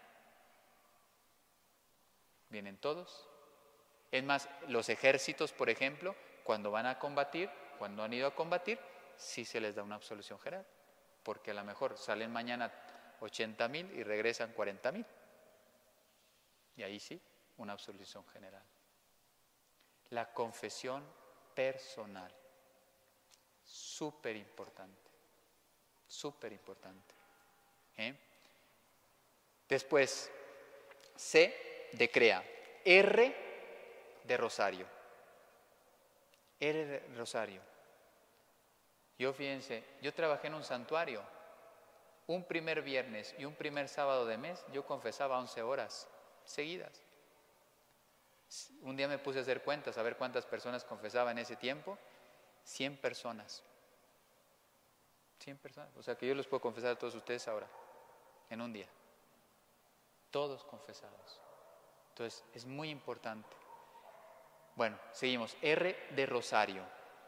Vienen todos. Es más, los ejércitos, por ejemplo, cuando van a combatir, cuando han ido a combatir, sí se les da una absolución general. Porque a lo mejor salen mañana 80,000 y regresan 40,000. Y ahí sí, una absolución general. La confesión personal. Súper importante. Súper importante. Después, C de crea. R de rosario. R de rosario. Fíjense, yo trabajé en un santuario. Un primer viernes y un primer sábado de mes, yo confesaba 11 horas seguidas. Un día me puse a hacer cuentas, a ver cuántas personas confesaba en ese tiempo. 100 personas. 100 personas. O sea que yo los puedo confesar a todos ustedes ahora, en un día. Todos confesados. Entonces, es muy importante. Bueno, seguimos. R de rosario.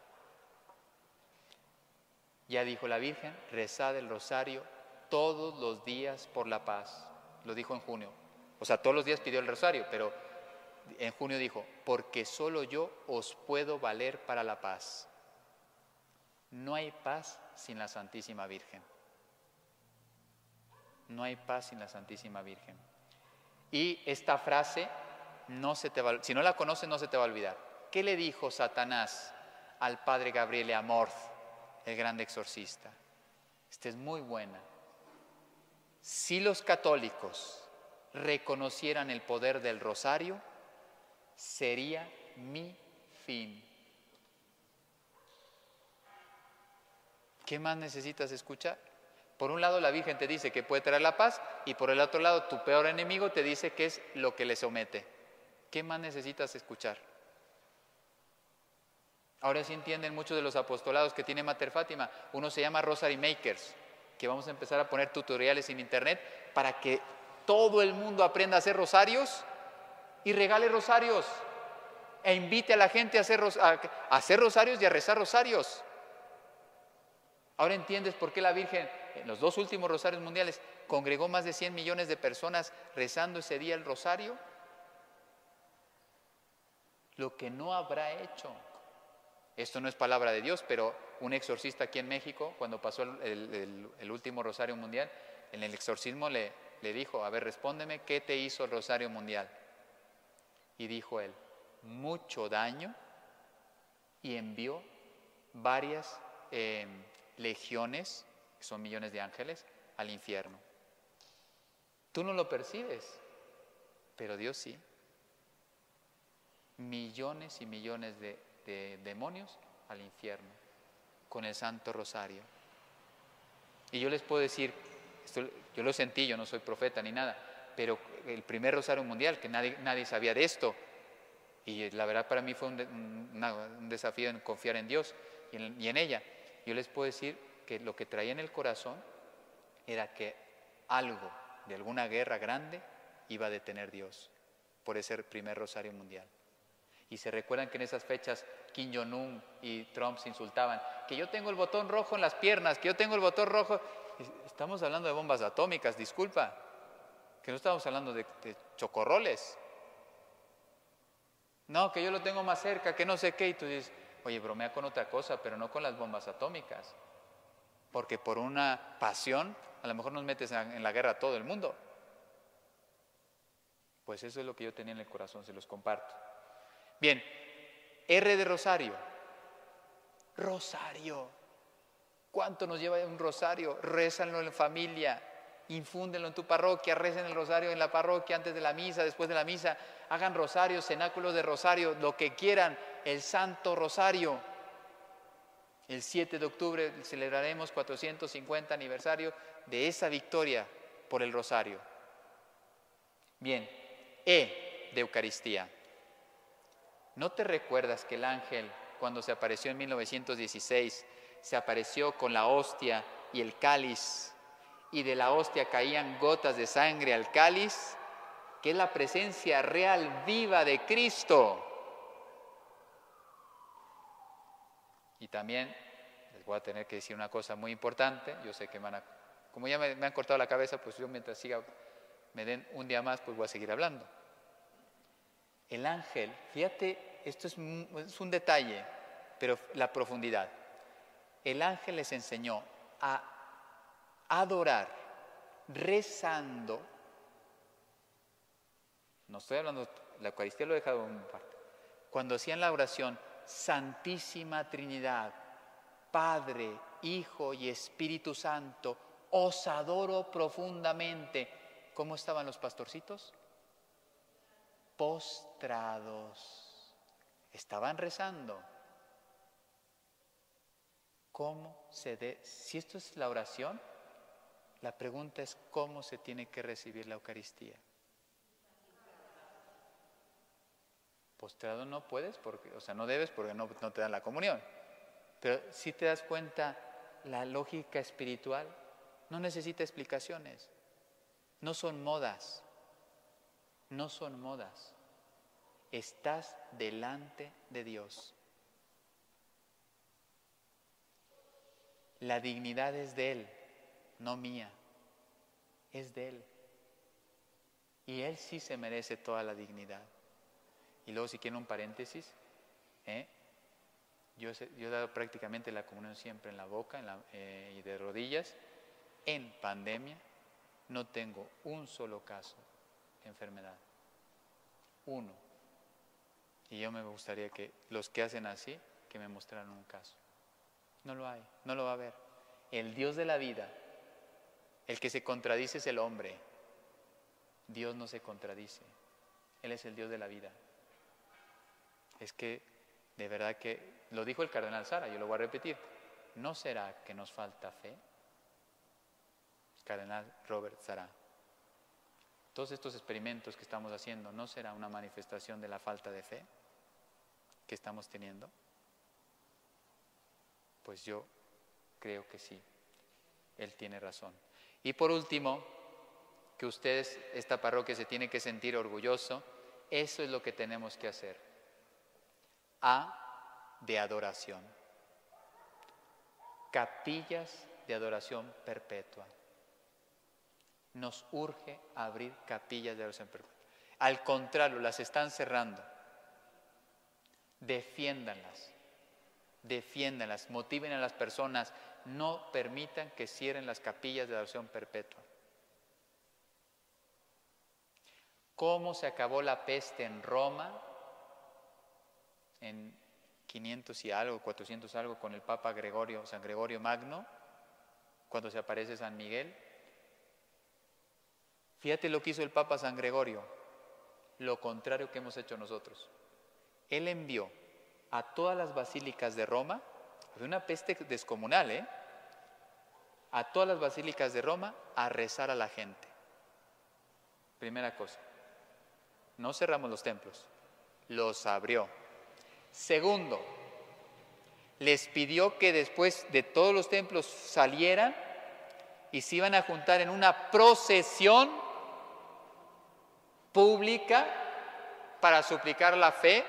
Ya dijo la Virgen, rezad el rosario todos los días por la paz. Lo dijo en junio. O sea, todos los días pidió el rosario, pero en junio dijo, porque solo yo os puedo valer para la paz. No hay paz sin la Santísima Virgen. No hay paz sin la Santísima Virgen. Y esta frase, si no la conoces, no se te va a olvidar. ¿Qué le dijo Satanás al padre Gabriele Amorth, el grande exorcista? Esta es muy buena. Si los católicos reconocieran el poder del rosario, sería mi fin. ¿Qué más necesitas escuchar? Por un lado la Virgen te dice que puede traer la paz y por el otro lado tu peor enemigo te dice que es lo que le somete. ¿Qué más necesitas escuchar? Ahora sí entienden muchos de los apostolados que tiene Mater Fátima. Uno se llama Rosary Makers, que vamos a empezar a poner tutoriales en internet para que todo el mundo aprenda a hacer rosarios y regale rosarios e invite a la gente a hacer rosarios y a rezar rosarios. Ahora entiendes por qué la Virgen en los 2 últimos rosarios mundiales congregó más de 100 millones de personas rezando ese día el rosario. Lo que no habrá hecho. Esto no es palabra de Dios, pero un exorcista aquí en México, cuando pasó el último rosario mundial, en el exorcismo le dijo, a ver, respóndeme, ¿qué te hizo el rosario mundial? Y dijo él, mucho daño, y envió varias legiones, que son millones de ángeles, al infierno. Tú no lo percibes, pero Dios sí. Millones y millones de demonios al infierno con el Santo Rosario. Y yo les puedo decir, yo lo sentí, yo no soy profeta ni nada, pero el primer rosario mundial, que nadie sabía de esto, y la verdad para mí fue un desafío en confiar en Dios y en ella. Yo les puedo decir que lo que traía en el corazón era que algo de alguna guerra grande iba a detener Dios por ese primer rosario mundial. Y se recuerdan que en esas fechas Kim Jong-un y Trump se insultaban, que yo tengo el botón rojo en las piernas, que yo tengo el botón rojo. Estamos hablando de bombas atómicas, disculpa, que no estamos hablando de chocorroles. No, que yo lo tengo más cerca, que no sé qué. Y tú dices, oye, bromea con otra cosa, pero no con las bombas atómicas. Porque por una pasión, a lo mejor nos metes en la guerra a todo el mundo. Pues eso es lo que yo tenía en el corazón, se los comparto. Bien, R de rosario. Rosario. ¿Cuánto nos lleva un rosario? Rézanlo en familia, infúndenlo en tu parroquia, recen el rosario en la parroquia antes de la misa, después de la misa. Hagan rosarios, cenáculos de rosario, lo que quieran, el Santo Rosario. El 7 de octubre celebraremos 450 aniversario de esa victoria por el rosario. Bien, E de Eucaristía. ¿No te recuerdas que el ángel, cuando se apareció en 1916, se apareció con la hostia y el cáliz, y de la hostia caían gotas de sangre al cáliz, que es la presencia real, viva de Cristo? Y también les voy a tener que decir una cosa muy importante. Yo sé que como ya me han cortado la cabeza, pues yo mientras me den un día más, pues voy a seguir hablando. El ángel, fíjate, esto es un detalle, pero la profundidad. El ángel les enseñó a adorar, rezando. No estoy hablando, la Eucaristía lo he dejado en parte. Cuando hacían la oración, Santísima Trinidad, Padre, Hijo y Espíritu Santo, os adoro profundamente. ¿Cómo estaban los pastorcitos? Postrados. Estaban rezando. Si esto es la oración, la pregunta es cómo se tiene que recibir la Eucaristía. Postrado no puedes, no debes porque no te dan la comunión. Pero si te das cuenta, la lógica espiritual no necesita explicaciones. No son modas. No son modas. Estás delante de Dios. La dignidad es de Él, no mía. Es de Él. Y Él sí se merece toda la dignidad. Y luego, si quieren un paréntesis, yo he dado prácticamente la comunión siempre en la boca y de rodillas. En pandemia no tengo un solo caso de enfermedad. Uno. Y yo me gustaría que los que hacen así, que me mostraran un caso. No lo hay, no lo va a haber. El Dios de la vida, el que se contradice es el hombre. Dios no se contradice. Él es el Dios de la vida. Es que, de verdad que, lo dijo el cardenal Sara, yo lo voy a repetir. ¿No será que nos falta fe? Cardenal Robert Sara. Todos estos experimentos que estamos haciendo, ¿no será una manifestación de la falta de fe que estamos teniendo? Pues yo creo que sí, él tiene razón. Y por último, que ustedes, esta parroquia se tiene que sentir orgulloso, eso es lo que tenemos que hacer. De adoración. Capillas de adoración perpetua. Nos urge abrir capillas de adoración perpetua. Al contrario, las están cerrando. Defiéndanlas, motiven a las personas, no permitan que cierren las capillas de adoración perpetua. ¿Cómo se acabó la peste en Roma? En 500 y algo, 400 algo, con el Papa San Gregorio Magno, cuando se aparece San Miguel. Fíjate lo que hizo el Papa San Gregorio, lo contrario que hemos hecho nosotros. Él envió a todas las basílicas de Roma, había una peste descomunal, a todas las basílicas de Roma a rezar a la gente. Primera cosa, no cerramos los templos, los abrió. Segundo, les pidió que después de todos los templos salieran y se iban a juntar en una procesión pública para suplicar la fe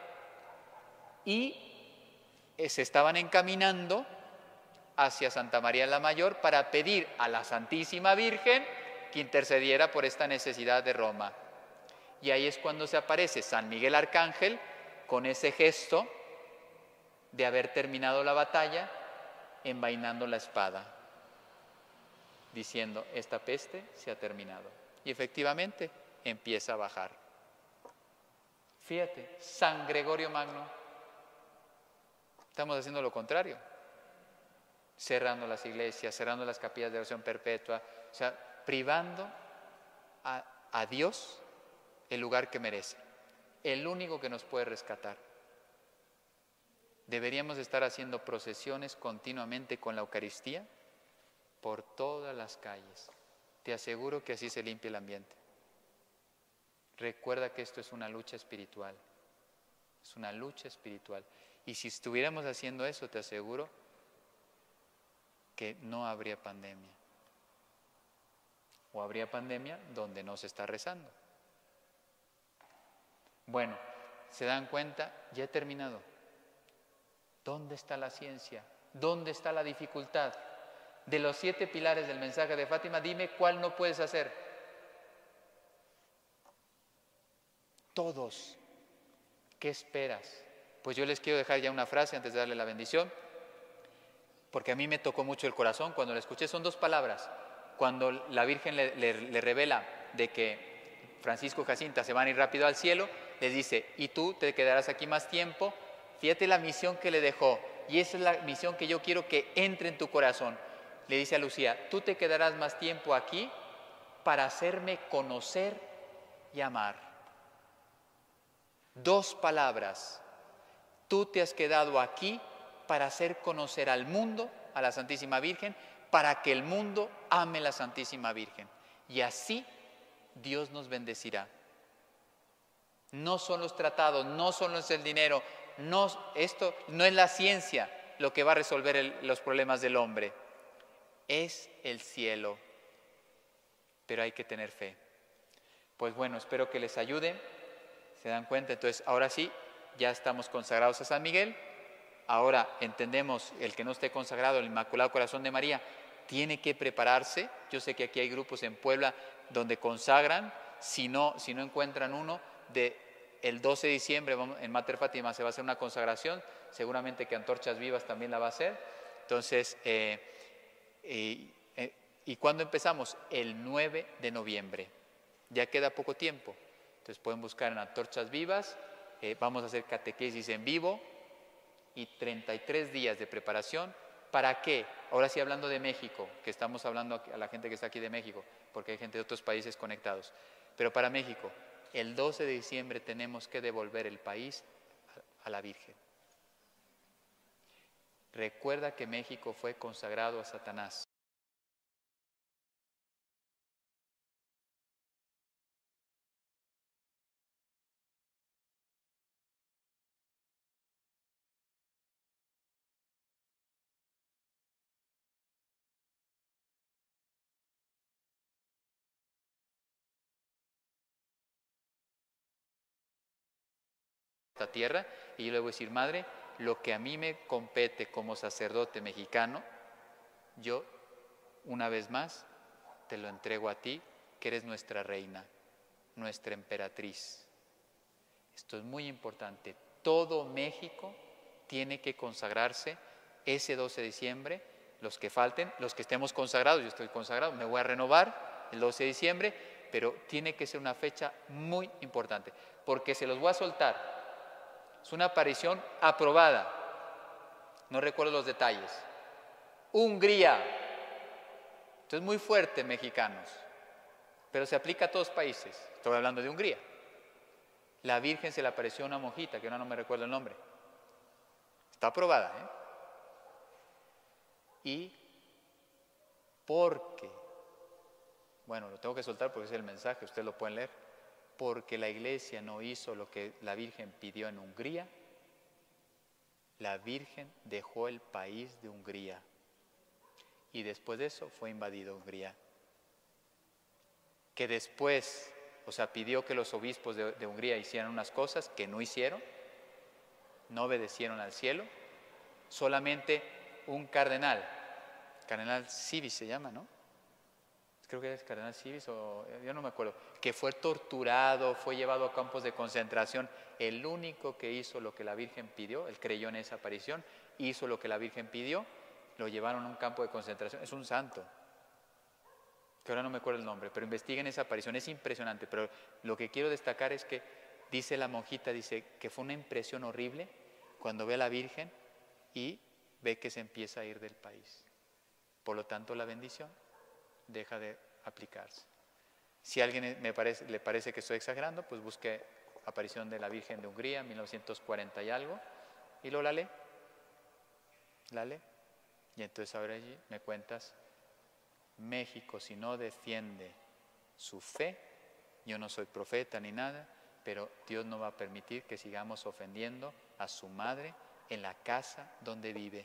y se estaban encaminando hacia Santa María la Mayor para pedir a la Santísima Virgen que intercediera por esta necesidad de Roma. Y ahí es cuando se aparece San Miguel Arcángel con ese gesto de haber terminado la batalla, envainando la espada, diciendo, esta peste se ha terminado. Y efectivamente empieza a bajar. Fíjate, San Gregorio Magno, estamos haciendo lo contrario, cerrando las iglesias, cerrando las capillas de oración perpetua, o sea, privando a Dios el lugar que merece, el único que nos puede rescatar. Deberíamos estar haciendo procesiones continuamente con la Eucaristía por todas las calles. Te aseguro que así se limpia el ambiente. Recuerda que esto es una lucha espiritual. Es una lucha espiritual. Y si estuviéramos haciendo eso, te aseguro que no habría pandemia. O habría pandemia donde no se está rezando. Bueno, ¿se dan cuenta? Ya he terminado. ¿Dónde está la ciencia? ¿Dónde está la dificultad? De los 7 pilares del mensaje de Fátima, dime cuál no puedes hacer. Todos. ¿Qué esperas? Pues yo les quiero dejar ya una frase antes de darle la bendición, porque a mí me tocó mucho el corazón cuando la escuché. Son 2 palabras. Cuando la Virgen le revela de que Francisco y Jacinta se van a ir rápido al cielo, les dice, y tú te quedarás aquí más tiempo. Fíjate la misión que le dejó, y esa es la misión que yo quiero que entre en tu corazón. Le dice a Lucía, tú te quedarás más tiempo aquí para hacerme conocer y amar. 2 palabras. Tú te has quedado aquí para hacer conocer al mundo, a la Santísima Virgen, para que el mundo ame a la Santísima Virgen. Y así Dios nos bendecirá. No son los tratados, no son el dinero, esto no es la ciencia lo que va a resolver los problemas del hombre. Es el cielo. Pero hay que tener fe. Pues bueno, espero que les ayude. ¿Se dan cuenta? Entonces, ahora sí, ya estamos consagrados a San Miguel. Ahora entendemos, el que no esté consagrado al Inmaculado Corazón de María tiene que prepararse. Yo sé que aquí hay grupos en Puebla donde consagran. Si no encuentran uno, el 12 de diciembre en Mater Fátima se va a hacer una consagración. Seguramente que Antorchas Vivas también la va a hacer. Entonces, ¿y cuándo empezamos? El 9 de noviembre. Ya queda poco tiempo. Entonces pueden buscar en Antorchas Vivas. Vamos a hacer catequesis en vivo y 33 días de preparación. ¿Para qué? Ahora sí, hablando de México, que estamos hablando a la gente que está aquí de México, porque hay gente de otros países conectados. Pero para México, el 12 de diciembre tenemos que devolver el país a la Virgen. Recuerda que México fue consagrado a Satanás. esta tierra, y yo le voy a decir, Madre, lo que a mí me compete como sacerdote mexicano, yo, una vez más, te lo entrego a ti, que eres nuestra reina, nuestra emperatriz. Esto es muy importante. Todo México tiene que consagrarse ese 12 de diciembre. Los que falten, los que estemos consagrados, yo estoy consagrado, me voy a renovar el 12 de diciembre, pero tiene que ser una fecha muy importante, porque se los voy a soltar. Es una aparición aprobada. No recuerdo los detalles. Hungría. Esto es muy fuerte, mexicanos, pero se aplica a todos los países. Estoy hablando de Hungría. La Virgen se le apareció a una monjita, que ahora no me recuerdo el nombre. Está aprobada, ¿eh? Y porque, bueno, lo tengo que soltar porque es el mensaje, ustedes lo pueden leer, porque la Iglesia no hizo lo que la Virgen pidió en Hungría, la Virgen dejó el país de Hungría y después de eso fue invadido Hungría. Que después, o sea, pidió que los obispos de Hungría hicieran unas cosas que no hicieron, no obedecieron al cielo, solamente un cardenal Civis se llama, ¿no? Creo que es cardenal Civis o yo no me acuerdo, que fue torturado, fue llevado a campos de concentración. El único que hizo lo que la Virgen pidió, él creyó en esa aparición, hizo lo que la Virgen pidió, lo llevaron a un campo de concentración. Es un santo, que ahora no me acuerdo el nombre, pero investiguen esa aparición, es impresionante. Pero lo que quiero destacar es que dice la monjita, dice que fue una impresión horrible cuando ve a la Virgen y ve que se empieza a ir del país. Por lo tanto, la bendición deja de aplicarse. Si a alguien le parece que estoy exagerando, pues busque aparición de la Virgen de Hungría, 1940 y algo, y luego la lee. Y entonces ahora allí me cuentas, México, si no defiende su fe, yo no soy profeta ni nada, pero Dios no va a permitir que sigamos ofendiendo a su madre en la casa donde vive.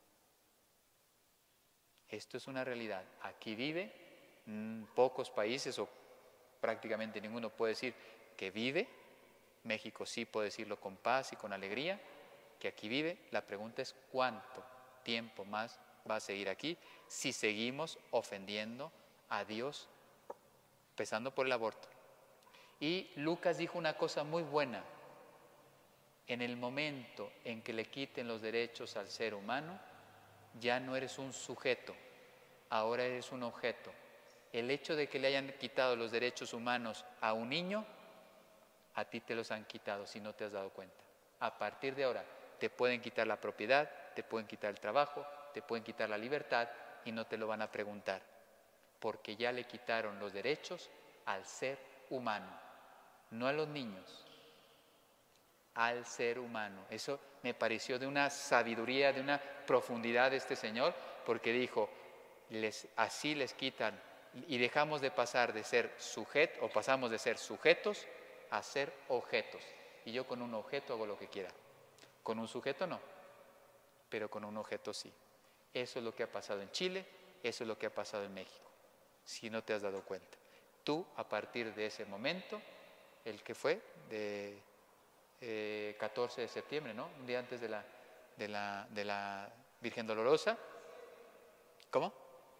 Esto es una realidad. Aquí vive, pocos países o prácticamente ninguno puede decir que vive. México sí puede decirlo con paz y con alegría, que aquí vive. La pregunta es ¿cuánto tiempo más va a seguir aquí si seguimos ofendiendo a Dios, empezando por el aborto? Y Lucas dijo una cosa muy buena. En el momento en que le quiten los derechos al ser humano, ya no eres un sujeto, ahora eres un objeto. El hecho de que le hayan quitado los derechos humanos a un niño, a ti te los han quitado si no te has dado cuenta. A partir de ahora te pueden quitar la propiedad, te pueden quitar el trabajo, te pueden quitar la libertad y no te lo van a preguntar, porque ya le quitaron los derechos al ser humano, no a los niños, al ser humano. Eso me pareció de una sabiduría, de una profundidad de este Señor, porque dijo, así les quitan y dejamos de pasar de ser sujetos, o pasamos de ser sujetos a ser objetos. Y yo con un objeto hago lo que quiera. Con un sujeto no, pero con un objeto sí. Eso es lo que ha pasado en Chile, eso es lo que ha pasado en México, si no te has dado cuenta. Tú, a partir de ese momento, el que fue de 14 de septiembre, ¿no? Un día antes de la Virgen Dolorosa. ¿Cómo?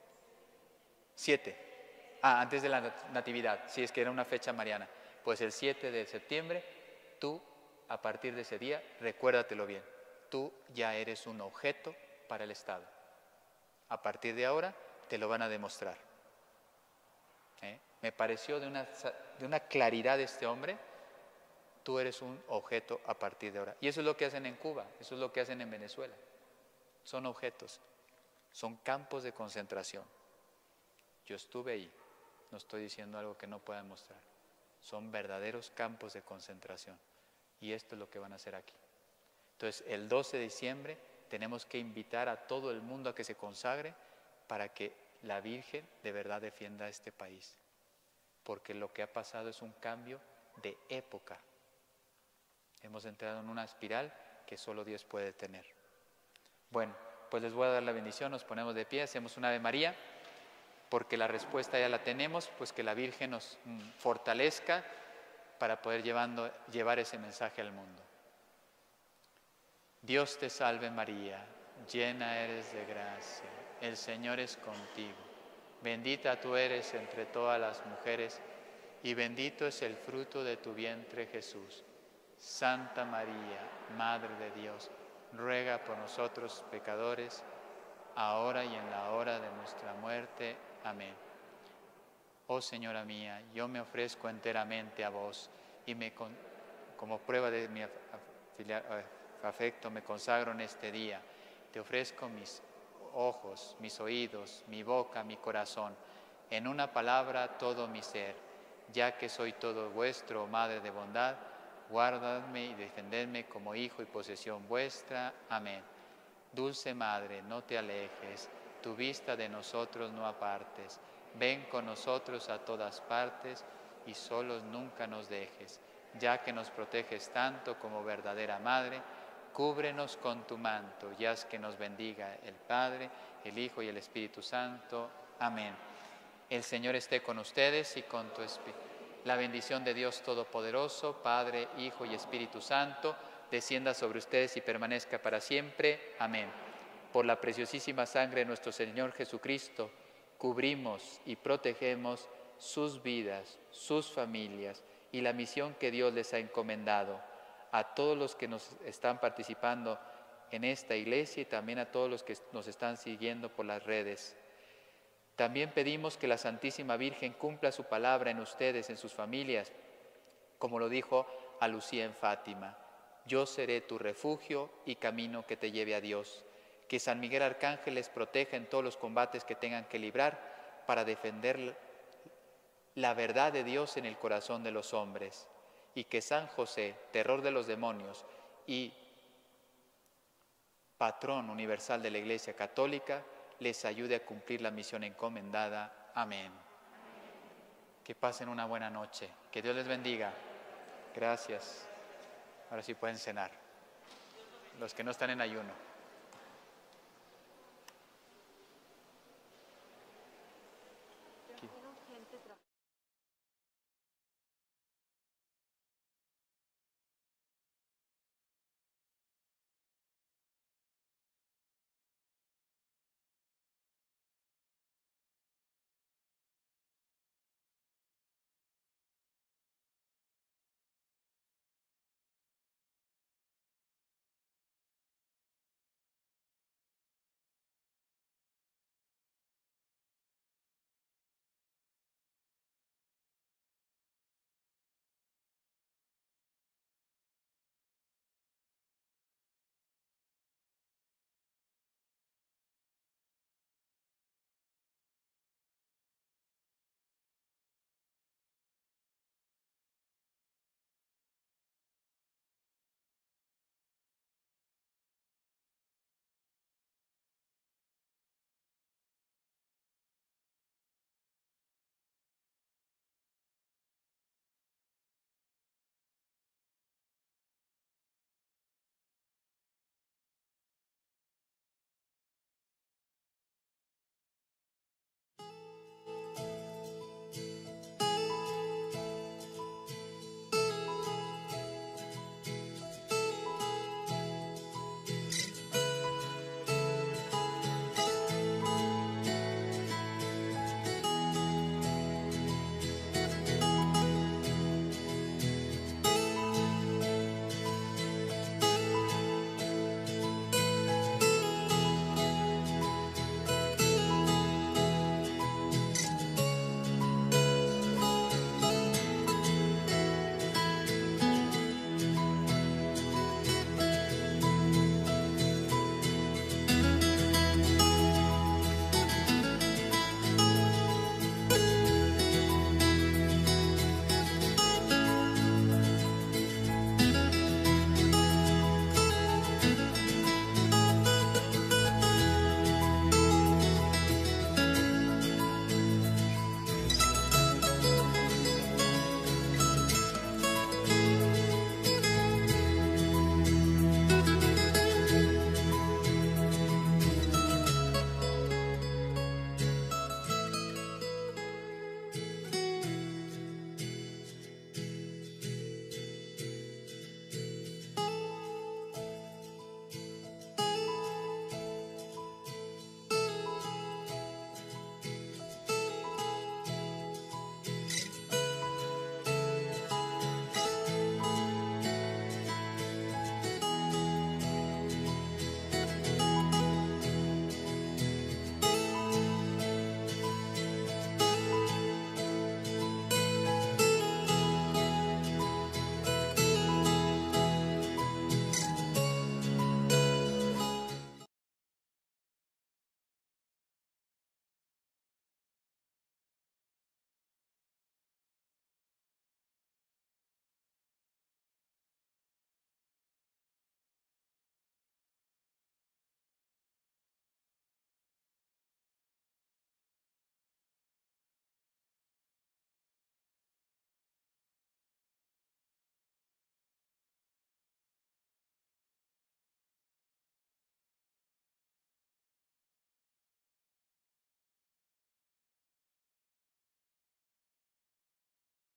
7. Antes de la Natividad, sí, es que era una fecha mariana. Pues el 7 de septiembre, tú, a partir de ese día, recuérdatelo bien, tú ya eres un objeto para el Estado. A partir de ahora, te lo van a demostrar. Me pareció de una claridad de este hombre. Tú eres un objeto a partir de ahora. Y eso es lo que hacen en Cuba, eso es lo que hacen en Venezuela. Son objetos, son campos de concentración. Yo estuve ahí, no estoy diciendo algo que no pueda demostrar. Son verdaderos campos de concentración. Y esto es lo que van a hacer aquí. Entonces, el 12 de diciembre tenemos que invitar a todo el mundo a que se consagre para que la Virgen de verdad defienda a este país. Porque lo que ha pasado es un cambio de época. Hemos entrado en una espiral que solo Dios puede detener. Bueno, pues les voy a dar la bendición, nos ponemos de pie, hacemos una Ave María, porque la respuesta ya la tenemos, pues que la Virgen nos fortalezca para poder llevar ese mensaje al mundo. Dios te salve María, llena eres de gracia, el Señor es contigo. Bendita tú eres entre todas las mujeres, y bendito es el fruto de tu vientre Jesús. Santa María, Madre de Dios, ruega por nosotros pecadores, ahora y en la hora de nuestra muerte. Amén. Oh Señora mía, yo me ofrezco enteramente a vos, y como prueba de mi afecto me consagro en este día. Te ofrezco mis ojos, mis oídos, mi boca, mi corazón, en una palabra todo mi ser. Ya que soy todo vuestro, Madre de bondad, guardadme y defendedme como hijo y posesión vuestra. Amén. Dulce Madre, no te alejes, tu vista de nosotros no apartes. Ven con nosotros a todas partes y solos nunca nos dejes. Ya que nos proteges tanto como verdadera Madre, cúbrenos con tu manto y haz que nos bendiga el Padre, el Hijo y el Espíritu Santo. Amén. El Señor esté con ustedes y con tu espíritu. La bendición de Dios Todopoderoso, Padre, Hijo y Espíritu Santo, descienda sobre ustedes y permanezca para siempre. Amén. Por la preciosísima sangre de nuestro Señor Jesucristo, cubrimos y protegemos sus vidas, sus familias y la misión que Dios les ha encomendado. A todos los que nos están participando en esta iglesia y también a todos los que nos están siguiendo por las redes. También pedimos que la Santísima Virgen cumpla su palabra en ustedes, en sus familias, como lo dijo a Lucía en Fátima. Yo seré tu refugio y camino que te lleve a Dios. Que San Miguel Arcángel les proteja en todos los combates que tengan que librar para defender la verdad de Dios en el corazón de los hombres. Y que San José, terror de los demonios y patrón universal de la Iglesia Católica, les ayude a cumplir la misión encomendada. Amén. Que pasen una buena noche. Que Dios les bendiga. Gracias. Ahora sí pueden cenar. Los que no están en ayuno.